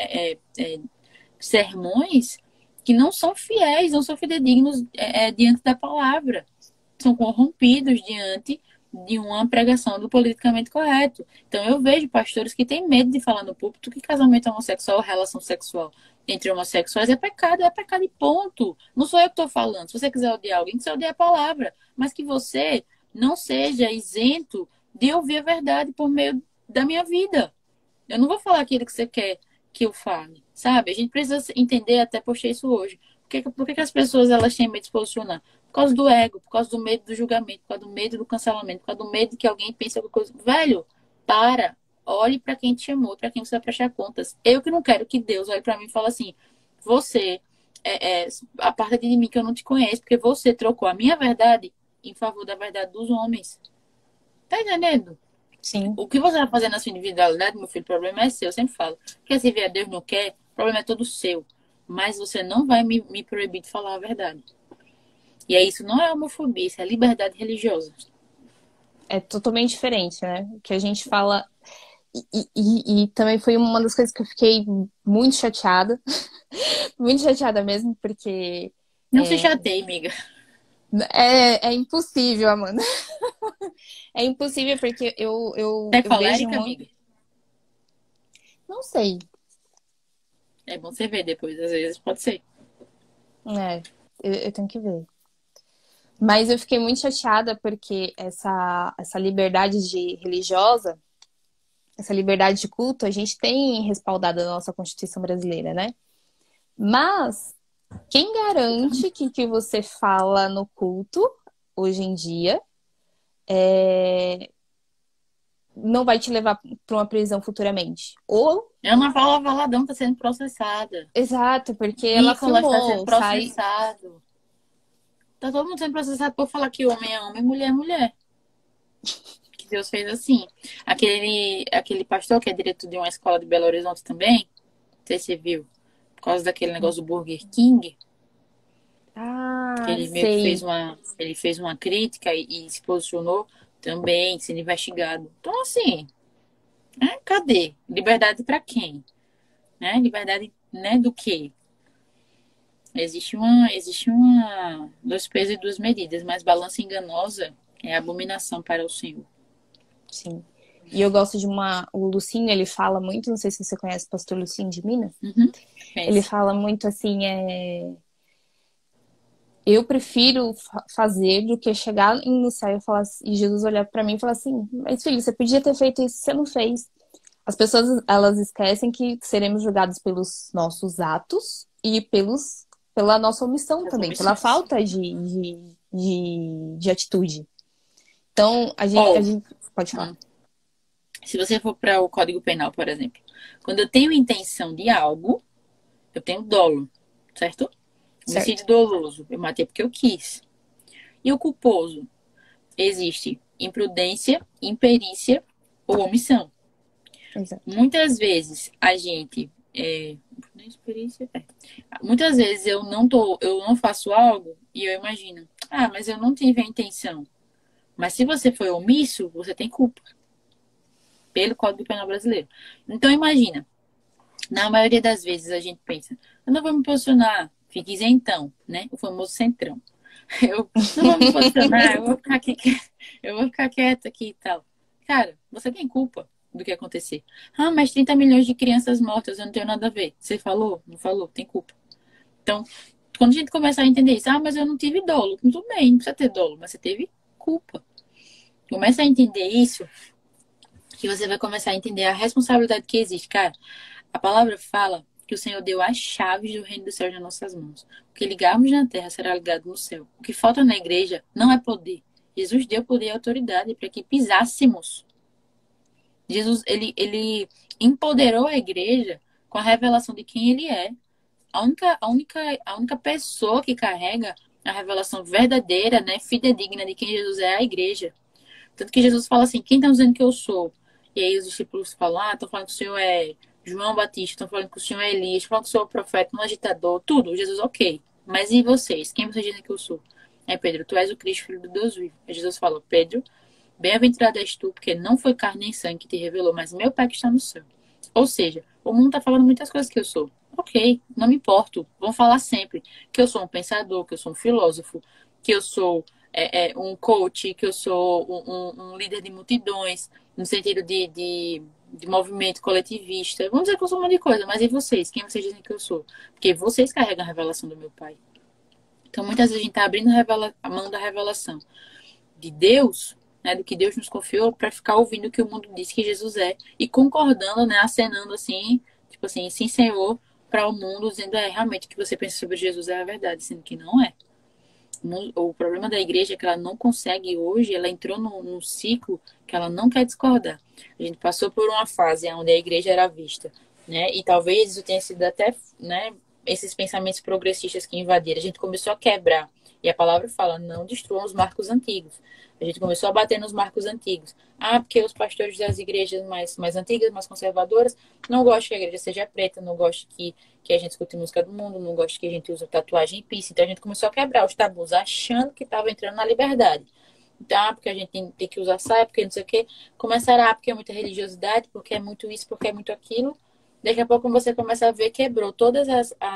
Speaker 2: sermões que não são fiéis, não são fidedignos diante da palavra. São corrompidos diante de uma pregação do politicamente correto. Então, eu vejo pastores que têm medo de falar no púlpito que casamento homossexual, relação sexual entre homossexuais é pecado e ponto. Não sou eu que estou falando. Se você quiser odiar alguém, que você odie a palavra. Mas que você não seja isento de ouvir a verdade por meio da minha vida. Eu não vou falar aquilo que você quer que eu fale, sabe? A gente precisa entender, até postei isso hoje. Por que as pessoas elas têm medo de se posicionar? Por causa do ego, por causa do medo do julgamento, por causa do medo do cancelamento, por causa do medo de que alguém pense alguma coisa. Velho, para. Olhe para quem te chamou, para quem você vai prestar contas. Eu que não quero que Deus olhe para mim e fale assim, você aparta de mim que eu não te conheço, porque você trocou a minha verdade em favor da verdade dos homens. Tá entendendo?
Speaker 1: Sim.
Speaker 2: O que você vai fazer na sua individualidade, meu filho, o problema é seu. Eu sempre falo. Quer se vier Deus não quer, o problema é todo seu. Mas você não vai me proibir de falar a verdade. E isso não é homofobia, isso é liberdade religiosa.
Speaker 1: É totalmente diferente, né? O que a gente fala. E também foi uma das coisas que eu fiquei muito chateada. Muito chateada mesmo, porque.
Speaker 2: Não se chateie, amiga.
Speaker 1: É impossível, Amanda. É impossível porque eu
Speaker 2: Você é
Speaker 1: vejo
Speaker 2: colérica,
Speaker 1: muito.
Speaker 2: amiga?
Speaker 1: Não sei.
Speaker 2: É bom você ver depois, às vezes pode ser.
Speaker 1: Eu tenho que ver. Mas eu fiquei muito chateada porque essa liberdade religiosa, essa liberdade de culto, a gente tem respaldada na nossa Constituição brasileira, né? Mas quem garante que o que você fala no culto, hoje em dia, não vai te levar para uma prisão futuramente? Ou,
Speaker 2: Ana Paula Valadão está sendo processada.
Speaker 1: exato, porque ela
Speaker 2: Nicolas está sendo
Speaker 1: filmou,
Speaker 2: processado. Tá todo mundo sendo processado por falar que homem é homem, mulher é mulher. Que Deus fez assim. Aquele pastor que é diretor de uma escola de Belo Horizonte também, não sei se você viu, por causa daquele negócio do Burger King, que
Speaker 1: Ah,
Speaker 2: ele meio que
Speaker 1: sei.
Speaker 2: ele fez uma crítica e se posicionou também, sendo investigado. Então, assim, cadê? Liberdade para quem? Né? Liberdade, né, do quê? Dois pesos e duas medidas, mas balança enganosa é abominação para o Senhor.
Speaker 1: Sim. E eu gosto de o Lucinho, ele fala muito, não sei se você conhece o pastor Lucinho de Minas.
Speaker 2: Uhum.
Speaker 1: Ele
Speaker 2: Pense.
Speaker 1: fala muito assim, eu prefiro fazer do que chegar no céu e falar e Jesus olhar para mim e falar assim, mas filho, você podia ter feito isso, você não fez. As pessoas, elas esquecem que seremos julgados pelos nossos atos e pela nossa omissão
Speaker 2: As
Speaker 1: também, pela
Speaker 2: omissões.
Speaker 1: falta de atitude. Então, a
Speaker 2: Ou,
Speaker 1: gente pode falar.
Speaker 2: se você for para o Código Penal, por exemplo, quando eu tenho intenção de algo, eu tenho dolo, certo?
Speaker 1: Certo.
Speaker 2: Homicídio doloso, eu matei porque eu quis. E o culposo? Existe imprudência, imperícia ou omissão.
Speaker 1: Exato.
Speaker 2: Muitas vezes a gente imprudência, imperícia, muitas vezes eu não faço algo e eu imagino, mas eu não tive a intenção. Mas se você foi omisso, você tem culpa pelo Código Penal brasileiro. Então imagina, na maioria das vezes a gente pensa, eu não vou me posicionar, fique isentão, né? O famoso centrão. Eu não vou me posicionar, eu vou ficar quieta aqui e tal. Cara, você tem culpa do que acontecer. Mas 30 milhões de crianças mortas, eu não tenho nada a ver. Você falou? Não falou? Tem culpa. Então, quando a gente começar a entender isso, mas eu não tive dolo. Tudo bem, não precisa ter dolo, mas você teve culpa. Começa a entender isso, que você vai começar a entender a responsabilidade que existe. Cara, a palavra fala que o Senhor deu as chaves do reino dos céus nas nossas mãos. O que ligarmos na terra será ligado no céu. O que falta na igreja não é poder. Jesus deu poder e autoridade para que pisássemos. Jesus, empoderou a igreja com a revelação de quem ele é. A única pessoa que carrega a revelação verdadeira, né, fidedigna de quem Jesus é a igreja. Tanto que Jesus fala assim, quem está dizendo que eu sou? E aí os discípulos falam, estão falando que o Senhor é João Batista, estão falando que o Senhor é Elias, estão falando que o Senhor é o profeta, um agitador, tudo. Jesus, ok. Mas e vocês? Quem vocês dizem que eu sou? É Pedro, tu és o Cristo, filho do Deus vivo. Aí Jesus falou, Pedro, bem-aventurado és tu, porque não foi carne nem sangue que te revelou, mas meu Pai que está no céu. Ou seja, o mundo está falando muitas coisas que eu sou. Ok, não me importo. Vão falar sempre que eu sou um pensador, que eu sou um filósofo, que eu sou um coach, que eu sou um líder de multidões, no sentido de movimento coletivista. Vamos dizer que eu sou um monte de coisa, mas e vocês? Quem vocês dizem que eu sou? Porque vocês carregam a revelação do meu Pai. Então, muitas vezes a gente está abrindo a mão da revelação de Deus, né, do que Deus nos confiou, para ficar ouvindo o que o mundo diz que Jesus é e concordando, né, acenando assim, tipo assim, sim, Senhor, para o mundo, dizendo realmente o que você pensa sobre Jesus é a verdade, sendo que não é. O problema da igreja é que ela não consegue hoje, ela entrou num ciclo que ela não quer discordar. A gente passou por uma fase onde a igreja era vista, né? E talvez isso tenha sido até, né, esses pensamentos progressistas que invadiram. A gente começou a quebrar. E a palavra fala, não destruam os marcos antigos. A gente começou a bater nos marcos antigos. Porque os pastores das igrejas mais antigas, mais conservadoras, não gostam que a igreja seja preta, não gostam que a gente escute música do mundo, não gosta que a gente use tatuagem e piercing. Então a gente começou a quebrar os tabus, achando que estava entrando na liberdade. Então, porque a gente tem que usar saia, porque não sei o quê. Começaram, porque é muita religiosidade, porque é muito isso, porque é muito aquilo. Daqui a pouco você começa a ver, quebrou todas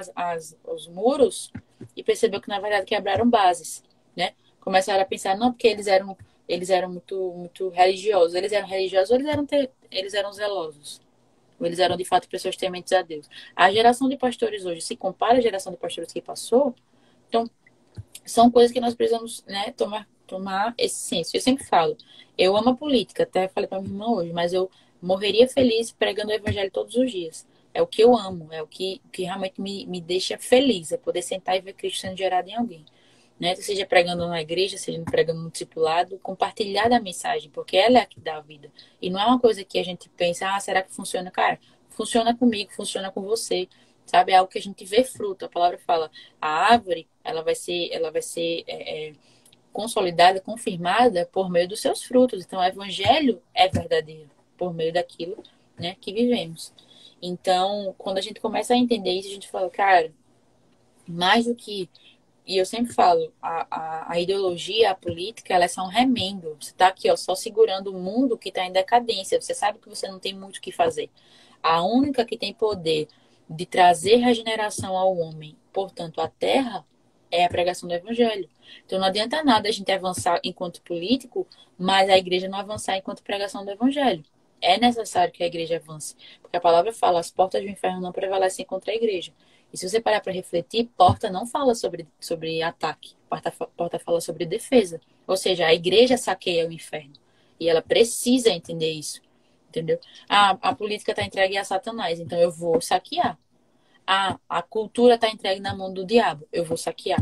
Speaker 2: os muros e percebeu que, na verdade, quebraram bases, né? Começaram a pensar, não, porque eles eram muito, muito religiosos. Eles eram religiosos ou eles eram zelosos? Ou eles eram, de fato, pessoas tementes a Deus? A geração de pastores hoje se compara à geração de pastores que passou, então são coisas que nós precisamos, né, tomar esse senso. Eu sempre falo, eu amo a política, até falei para minha irmã hoje, mas eu morreria feliz pregando o evangelho todos os dias. É o que eu amo, é o que realmente me deixa feliz, é poder sentar e ver Cristo sendo gerado em alguém. Né? Seja pregando na igreja, seja pregando no discipulado, compartilhar da mensagem, porque ela é a que dá a vida. E não é uma coisa que a gente pensa, será que funciona? Cara, funciona comigo, funciona com você. Sabe? É algo que a gente vê fruto. A palavra fala, a árvore, ela vai ser consolidada, confirmada por meio dos seus frutos. Então, o evangelho é verdadeiro por meio daquilo, né, que vivemos. Então, quando a gente começa a entender isso, a gente fala, cara, mais do que... E eu sempre falo, a ideologia, a política, ela é só um remendo. Você está aqui, ó, só segurando o mundo que está em decadência. Você sabe que você não tem muito o que fazer. A única que tem poder de trazer regeneração ao homem, portanto, à terra, é a pregação do evangelho. Então, não adianta nada a gente avançar enquanto político, mas a igreja não avançar enquanto pregação do evangelho. É necessário que a igreja avance. Porque a palavra fala, as portas do inferno não prevalecem contra a igreja. E se você parar para refletir, porta não fala sobre ataque. Porta fala sobre defesa. Ou seja, a igreja saqueia o inferno. E ela precisa entender isso. Entendeu? A política está entregue a Satanás, então eu vou saquear. A cultura está entregue na mão do diabo, eu vou saquear.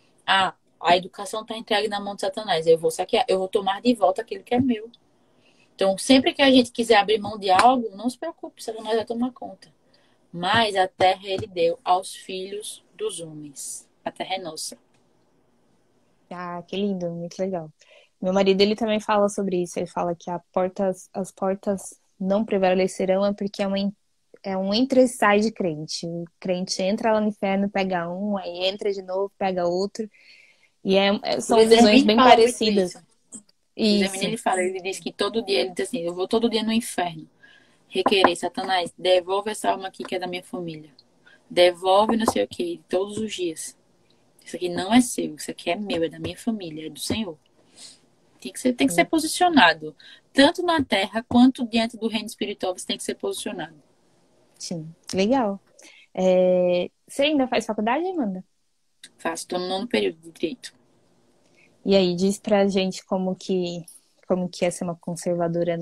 Speaker 2: A educação está entregue na mão de Satanás, eu vou saquear. Eu vou tomar de volta aquilo que é meu. Então, sempre que a gente quiser abrir mão de algo, não se preocupe, Satanás vai tomar conta. Mas a terra ele deu aos filhos dos homens. A terra é nossa.
Speaker 1: Ah, que lindo, muito legal. Meu marido, ele também fala sobre isso. Ele fala que as portas não prevalecerão é porque é um entra e sai de crente. O crente entra lá no inferno, pega um, aí entra de novo, pega outro. E são
Speaker 2: Luiz
Speaker 1: visões
Speaker 2: Hermínio
Speaker 1: bem
Speaker 2: fala muito
Speaker 1: parecidas.
Speaker 2: isso. Luiz Hermínio,
Speaker 1: Isso.
Speaker 2: ele fala, ele diz que todo dia, ele diz assim, eu vou todo dia no inferno. Requerer, Satanás, devolve essa alma aqui que é da minha família. Devolve não sei o que, todos os dias. Isso aqui não é seu, isso aqui é meu, é da minha família, é do Senhor. Tem que ser posicionado. Tanto na terra quanto diante do reino espiritual, você tem que ser posicionado.
Speaker 1: Sim, legal. Você ainda faz faculdade, Amanda?
Speaker 2: Faço, estou no nono período de direito.
Speaker 1: E aí, diz pra gente como que é ser uma conservadora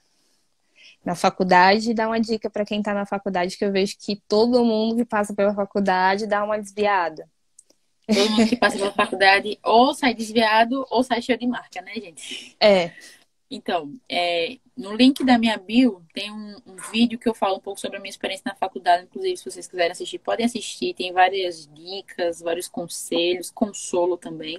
Speaker 1: na faculdade e dá uma dica pra quem tá na faculdade, que eu vejo que todo mundo que passa pela faculdade dá uma desviada.
Speaker 2: Todo mundo que passa pela faculdade ou sai desviado ou sai cheio de marca, né, gente?
Speaker 1: É,
Speaker 2: Então, no link da minha bio tem um vídeo que eu falo um pouco sobre a minha experiência na faculdade. Inclusive, se vocês quiserem assistir, podem assistir. Tem várias dicas, vários conselhos, consolo também.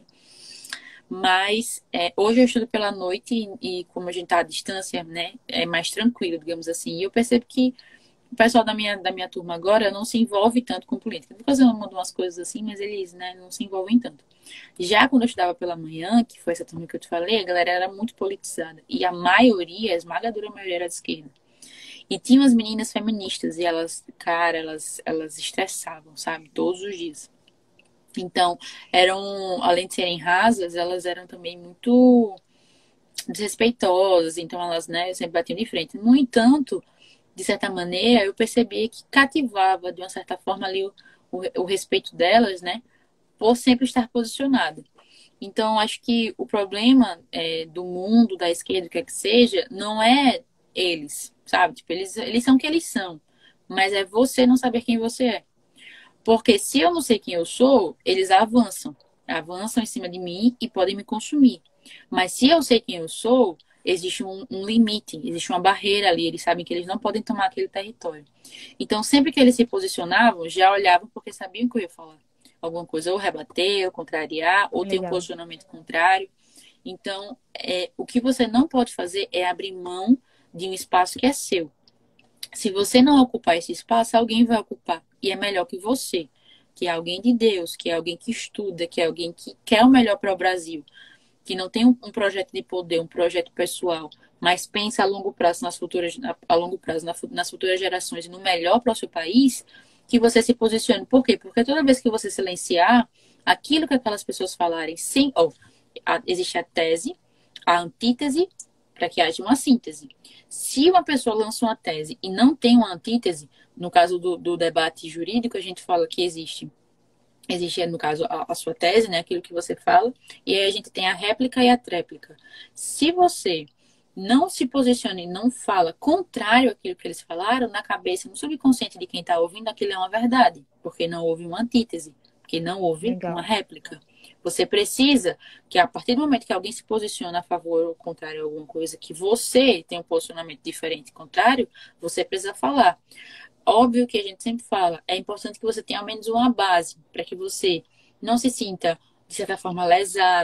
Speaker 2: Mas hoje eu estudo pela noite e como a gente está à distância, né, é mais tranquilo, digamos assim. E eu percebo que o pessoal da minha turma agora não se envolve tanto com política. Depois eu mando umas coisas assim, mas eles, né, não se envolvem tanto. Já quando eu estudava pela manhã, que foi essa turma que eu te falei, a galera era muito politizada. E a maioria, a esmagadora maioria era de esquerda. E tinha umas meninas feministas e elas, cara, elas estressavam, sabe? Todos os dias. Então, além de serem rasas, elas eram também muito desrespeitosas. Então, elas, né, sempre batiam de frente. No entanto, de certa maneira, eu percebia que cativava, de uma certa forma, ali o respeito delas, né? Por sempre estar posicionada. Então, acho que o problema do mundo, da esquerda, o que é que seja, não é eles, sabe? Tipo, eles são o que eles são. Mas é você não saber quem você é. Porque se eu não sei quem eu sou, eles avançam. Avançam em cima de mim e podem me consumir. Mas se eu sei quem eu sou, existe um limite, existe uma barreira ali. Eles sabem que eles não podem tomar aquele território. Então, sempre que eles se posicionavam, já olhavam porque sabiam que eu ia falar alguma coisa, ou rebater, ou contrariar, ou ter um
Speaker 1: legal.
Speaker 2: posicionamento contrário. Então, o que você não pode fazer é abrir mão de um espaço que é seu. Se você não ocupar esse espaço, alguém vai ocupar. E é melhor que você, que é alguém de Deus, que é alguém que estuda, que é alguém que quer o melhor para o Brasil, que não tem um projeto de poder, um projeto pessoal, mas pensa a longo prazo nas futuras gerações e no melhor para o seu país, que você se posicione. Por quê? Porque toda vez que você silenciar aquilo que aquelas pessoas falarem, sim, existe a tese, a antítese, para que haja uma síntese. Se uma pessoa lança uma tese e não tem uma antítese, no caso do debate jurídico, a gente fala que existe, no caso, a sua tese, né, aquilo que você fala, e aí a gente tem a réplica e a tréplica. Se você não se posiciona e não fala contrário àquilo que eles falaram, na cabeça, no subconsciente de quem está ouvindo, aquilo é uma verdade, porque não houve uma antítese, porque não houve uma
Speaker 1: Legal.
Speaker 2: réplica. Você precisa que, a partir do momento que alguém se posiciona a favor ou contrário a alguma coisa, que você tem um posicionamento diferente, contrário, você precisa falar. Óbvio que a gente sempre fala, é importante que você tenha ao menos uma base, para que você não se sinta, de certa forma, lesado,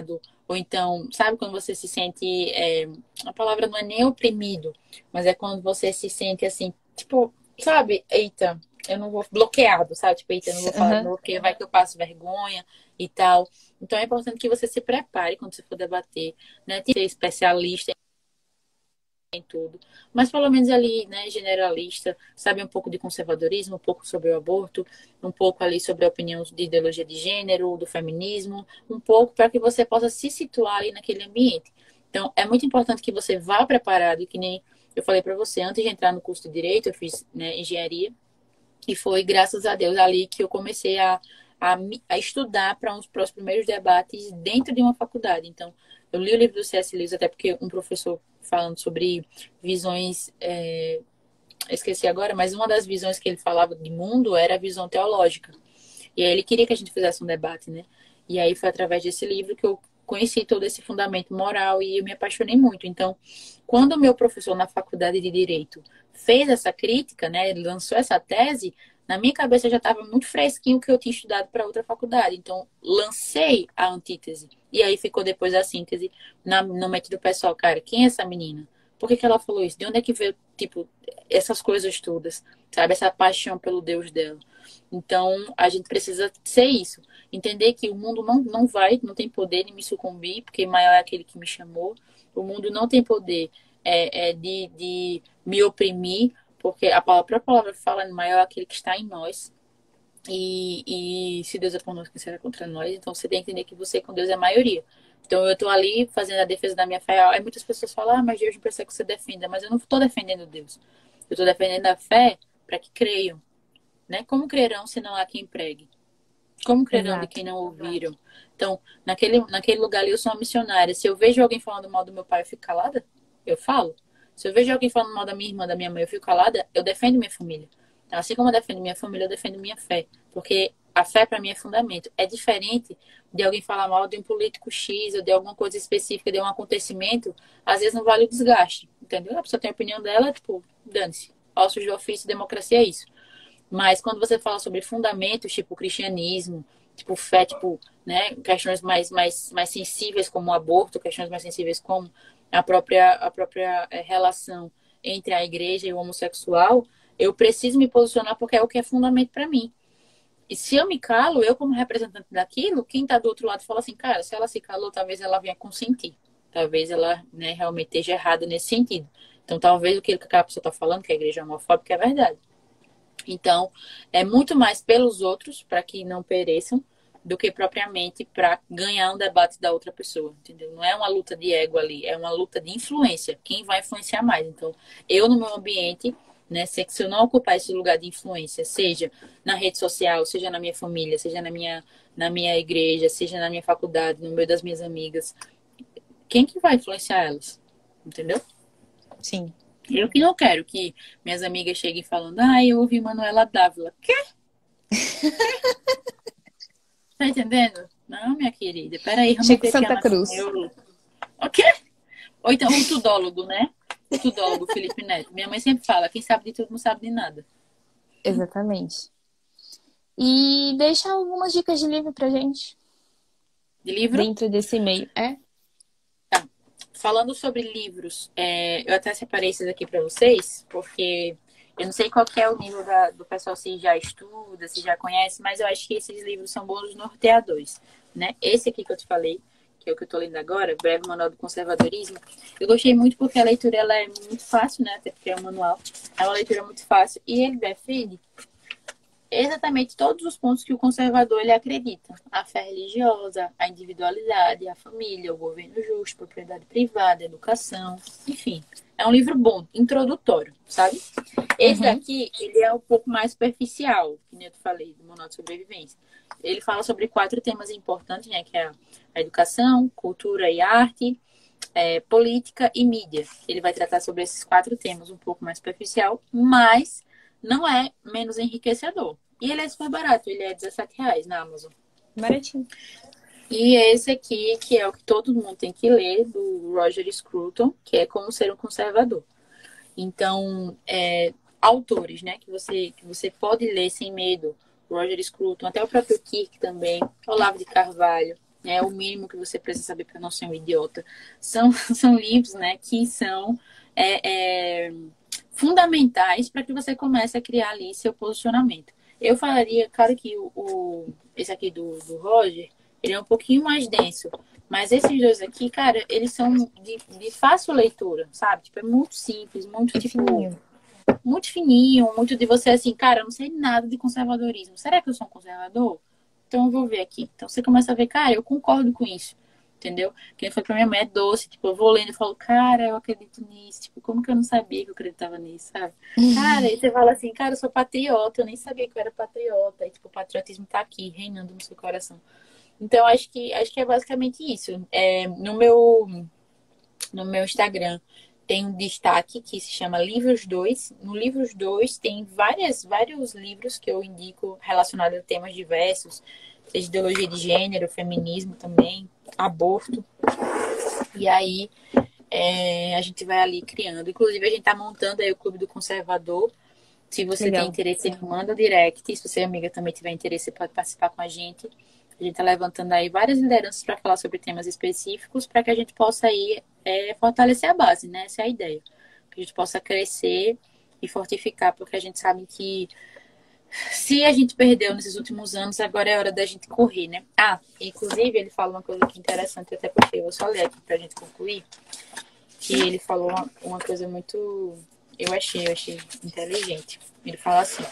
Speaker 2: Ou então, sabe quando você se sente, a palavra não é nem oprimido, mas é quando você se sente assim, tipo, sabe, eita, eu não vou, bloqueado, sabe? Tipo, eita, eu não vou falar de
Speaker 1: Aham.
Speaker 2: novo porque vai que eu passo vergonha e tal. Então é importante que você se prepare quando você for debater, né? Tem que ser especialista em tudo, mas pelo menos ali, né, generalista, sabe um pouco de conservadorismo, um pouco sobre o aborto, um pouco ali sobre a opinião de ideologia de gênero, do feminismo, um pouco para que você possa se situar ali naquele ambiente. Então, é muito importante que você vá preparado, que nem eu falei para você, antes de entrar no curso de Direito, eu fiz, né, engenharia, e foi, graças a Deus, ali que eu comecei a estudar para os primeiros debates dentro de uma faculdade. Então, eu li o livro do C.S. Lewis, até porque um professor falando sobre visões, esqueci agora, mas uma das visões que ele falava de mundo era a visão teológica. E aí ele queria que a gente fizesse um debate, né? E aí foi através desse livro que eu conheci todo esse fundamento moral e eu me apaixonei muito. Então, quando o meu professor na faculdade de Direito fez essa crítica, né, ele lançou essa tese, na minha cabeça já estava muito fresquinho o que eu tinha estudado para outra faculdade. Então, lancei a antítese. E aí ficou depois a síntese no mente do pessoal. Cara, quem é essa menina? Por que ela falou isso? De onde é que veio, tipo, essas coisas todas? Sabe? Essa paixão pelo Deus dela. Então, a gente precisa ser isso. Entender que o mundo não tem poder de me sucumbir, porque maior é aquele que me chamou. O mundo não tem poder de me oprimir, porque a própria palavra fala maior é aquele que está em nós. E se Deus é por nós, quem será contra nós? Então, você tem que entender que você com Deus é a maioria. Então, eu estou ali fazendo a defesa da minha fé. Aí muitas pessoas falam, mas Deus não precisa que você defenda. Mas eu não estou defendendo Deus. Eu estou defendendo a fé para que creiam, né? Como crerão se não há quem pregue? Como crerão de
Speaker 1: Exato.
Speaker 2: quem não ouviram? Então, naquele lugar ali, eu sou uma missionária. Se eu vejo alguém falando mal do meu pai, eu fico calada? Eu falo. Se eu vejo alguém falando mal da minha irmã, da minha mãe, eu fico calada? Eu defendo minha família. Então, assim como eu defendo minha família, eu defendo minha fé. Porque a fé, para mim, é fundamento. É diferente de alguém falar mal de um político X ou de alguma coisa específica, de um acontecimento. Às vezes não vale o desgaste, entendeu? A pessoa tem a opinião dela, tipo, dane-se. Ossos do ofício, democracia é isso. Mas quando você fala sobre fundamentos, tipo cristianismo, tipo fé, tipo, né, questões mais sensíveis como o aborto, questões mais sensíveis como a própria relação entre a igreja e o homossexual, eu preciso me posicionar porque é o que é fundamento para mim. E se eu me calo, eu como representante daquilo, quem está do outro lado fala assim, cara, se ela se calou, talvez ela venha consentir. Talvez ela, né, realmente esteja errada nesse sentido. Então, talvez o que aquela pessoa está falando, que a igreja é homofóbica, é verdade. Então, é muito mais pelos outros, para que não pereçam, do que propriamente para ganhar um debate da outra pessoa, entendeu? Não é uma luta de ego ali, é uma luta de influência. Quem vai influenciar mais? Então, eu no meu ambiente, né, se eu não ocupar esse lugar de influência, seja na rede social, seja na minha família, seja na minha igreja, seja na minha faculdade, no meio das minhas amigas, quem que vai influenciar elas? Entendeu?
Speaker 1: Sim.
Speaker 2: Eu que não quero que minhas amigas cheguem falando, eu ouvi Manuela Dávila. Tá entendendo? Não, minha querida. Peraí, vamos
Speaker 1: Chico
Speaker 2: ver quem é
Speaker 1: Santa
Speaker 2: nossa
Speaker 1: Cruz.
Speaker 2: neuro. O quê? Ou então o tudólogo, né? O tudólogo Felipe Neto. Minha mãe sempre fala, quem sabe de tudo não sabe de nada.
Speaker 1: Exatamente. E deixa algumas dicas de livro pra gente,
Speaker 2: De livro?
Speaker 1: dentro desse e-mail. É?
Speaker 2: Tá. Falando sobre livros, eu até separei esses aqui para vocês, porque eu não sei qual que é o nível do pessoal, se já estuda, se já conhece, mas eu acho que esses livros são bons norteadores, né? Esse aqui que eu te falei, que é o que eu tô lendo agora, Breve Manual do Conservadorismo, eu gostei muito porque a leitura ela é muito fácil, né? Até porque é um manual, é uma leitura muito fácil, e ele defende exatamente todos os pontos que o conservador ele acredita. A fé religiosa, a individualidade, a família, o governo justo, propriedade privada, educação, enfim. É um livro bom, introdutório, sabe? Esse
Speaker 1: Uhum.
Speaker 2: daqui, ele é um pouco mais superficial, que nem eu te falei, do Manual de Sobrevivência. Ele fala sobre 4 temas importantes, né? Que é a educação, cultura e arte, política e mídia. Ele vai tratar sobre esses 4 temas um pouco mais superficial, mas não é menos enriquecedor. E ele é super barato, ele é R$ 17 na Amazon.
Speaker 1: Baratinho.
Speaker 2: E esse aqui, que é o que todo mundo tem que ler, do Roger Scruton, que é Como Ser um Conservador. Então, autores, né, que você pode ler sem medo. Roger Scruton, até o próprio Kirk também, Olavo de Carvalho. O mínimo que você precisa saber para não ser um idiota. São livros, né, que são fundamentais para que você comece a criar ali seu posicionamento. Eu falaria, claro que esse aqui do Roger, ele é um pouquinho mais denso, mas esses dois aqui, cara, eles são de fácil leitura, sabe? Tipo, é muito simples, muito,
Speaker 1: É
Speaker 2: tipo,
Speaker 1: fininho.
Speaker 2: muito fininho, muito de você assim, cara, eu não sei nada de conservadorismo. Será que eu sou um conservador? Então eu vou ver aqui. Então você começa a ver, cara, eu concordo com isso. Entendeu? Quem foi pra minha mãe é doce. Tipo, eu vou lendo e falo, cara, eu acredito nisso. Tipo, como que eu não sabia que eu acreditava nisso, sabe? Cara, aí você fala assim, cara, eu sou patriota, eu nem sabia que eu era patriota. E, tipo, o patriotismo tá aqui, reinando no seu coração. Então, acho que é basicamente isso. No meu Instagram tem um destaque que se chama Livros 2. No Livros 2 tem vários livros que eu indico relacionados a temas diversos, seja ideologia de gênero, feminismo também, aborto. E aí a gente vai ali criando. Inclusive, a gente está montando aí o Clube do Conservador. Se você tem
Speaker 1: Legal.
Speaker 2: interesse, me manda um direct. Se você, amiga, também tiver interesse, pode participar com a gente. A gente está levantando aí várias lideranças para falar sobre temas específicos, para que a gente possa aí fortalecer a base, né? Essa é a ideia. Que a gente possa crescer e fortificar, porque a gente sabe que se a gente perdeu nesses últimos anos, agora é hora da gente correr, né? Ah, inclusive ele fala uma coisa aqui interessante, até porque eu vou só ler aqui para a gente concluir, que ele falou uma coisa muito, eu achei inteligente. Ele fala assim,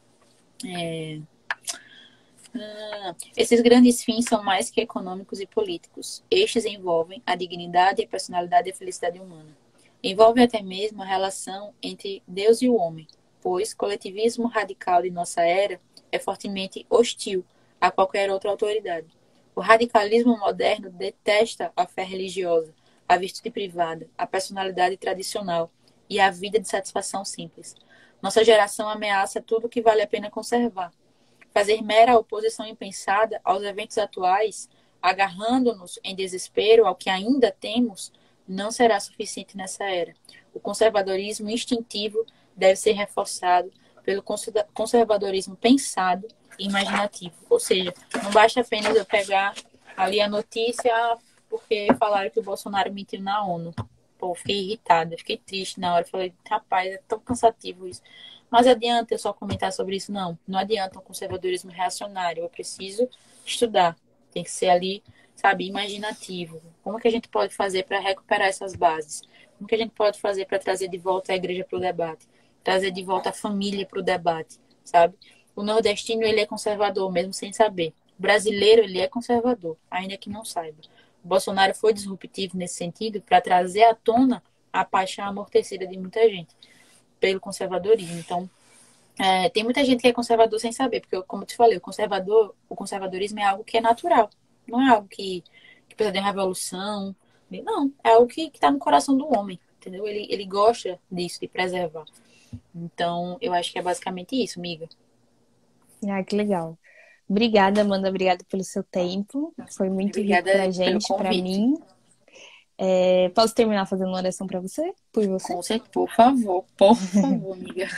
Speaker 2: esses grandes fins são mais que econômicos e políticos. Estes envolvem a dignidade, a personalidade e a felicidade humana. Envolvem até mesmo a relação entre Deus e o homem, pois o coletivismo radical de nossa era é fortemente hostil a qualquer outra autoridade. O radicalismo moderno detesta a fé religiosa, a virtude privada, a personalidade tradicional e a vida de satisfação simples. Nossa geração ameaça tudo que vale a pena conservar. Fazer mera oposição impensada aos eventos atuais, agarrando-nos em desespero ao que ainda temos, não será suficiente nessa era. O conservadorismo instintivo deve ser reforçado pelo conservadorismo pensado e imaginativo. Ou seja, não basta apenas eu pegar ali a notícia porque falaram que o Bolsonaro mentiu na ONU. Pô, fiquei irritada, fiquei triste na hora. Falei, rapaz, é tão cansativo isso. Mas adianta eu só comentar sobre isso? Não, não adianta um conservadorismo reacionário. Eu preciso estudar. Tem que ser ali, sabe, imaginativo. Como que a gente pode fazer para recuperar essas bases? Como que a gente pode fazer para trazer de volta a igreja para o debate? Trazer de volta a família para o debate, sabe? O nordestino, ele é conservador, mesmo sem saber. O brasileiro, ele é conservador, ainda que não saiba. O Bolsonaro foi disruptivo nesse sentido para trazer à tona a paixão amortecida de muita gente pelo conservadorismo. Então, tem muita gente que é conservador sem saber, porque, como eu te falei, o conservadorismo é algo que é natural, não é algo que precisa de uma revolução, não, é algo que está no coração do homem, entendeu? Ele gosta disso, de preservar. Então, eu acho que é basicamente isso, amiga.
Speaker 1: Ah, que legal. Obrigada, Amanda. Obrigada pelo seu tempo. Foi muito rico pra
Speaker 2: Obrigada pelo
Speaker 1: gente, pra
Speaker 2: convite.
Speaker 1: mim. Posso terminar fazendo uma oração pra você? Por você?
Speaker 2: Com certeza, por favor, amiga.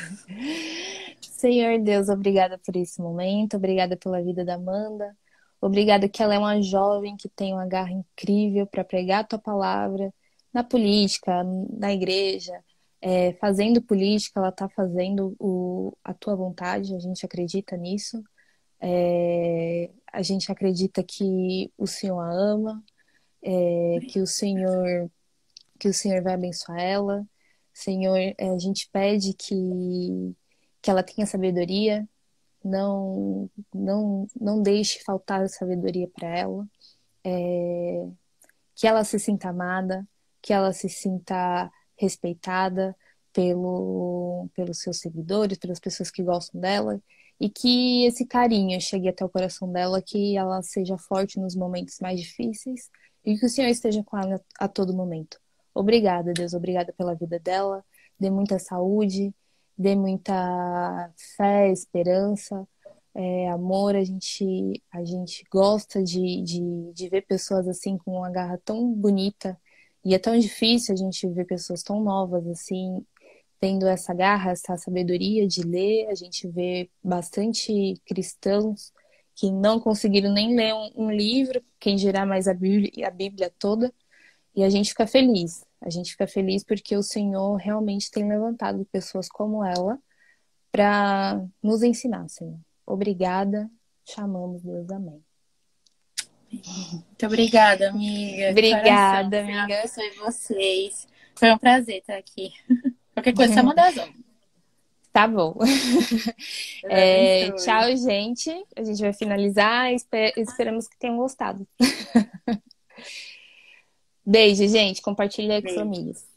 Speaker 1: Senhor Deus, obrigada por esse momento. Obrigada pela vida da Amanda. Obrigada que ela é uma jovem que tem uma garra incrível para pregar a tua palavra na política, na igreja. Fazendo política, ela está fazendo a tua vontade. A gente acredita nisso. A gente acredita que o Senhor a ama, que o Senhor vai abençoar ela. Senhor, a gente pede que ela tenha sabedoria, não deixe faltar sabedoria para ela, que ela se sinta amada, que ela se sinta respeitada pelos seus seguidores, pelas pessoas que gostam dela, e que esse carinho chegue até o coração dela, que ela seja forte nos momentos mais difíceis e que o Senhor esteja com ela a todo momento. Obrigada, Deus, obrigada pela vida dela, dê muita saúde, dê muita fé, esperança, amor. A gente gosta de ver pessoas assim com uma garra tão bonita, e é tão difícil a gente ver pessoas tão novas assim tendo essa garra, essa sabedoria de ler. A gente vê bastante cristãos que não conseguiram nem ler um livro, quem dirá mais a Bíblia toda. E a gente fica feliz. A gente fica feliz porque o Senhor realmente tem levantado pessoas como ela para nos ensinar, Senhor. Obrigada. Chamamos Deus. Amém.
Speaker 2: Muito obrigada, amiga. De coração.
Speaker 1: Obrigada,
Speaker 2: Senhor
Speaker 1: amiga.
Speaker 2: abençoe vocês. Foi um prazer estar aqui. Qualquer coisa, só mandar as ordens.
Speaker 1: Tá bom.
Speaker 2: Deus abençoe.
Speaker 1: Tchau, gente. A gente vai finalizar. Esperamos que tenham gostado. Beijo, gente. Compartilha aí com
Speaker 2: Beijo.
Speaker 1: suas amigas.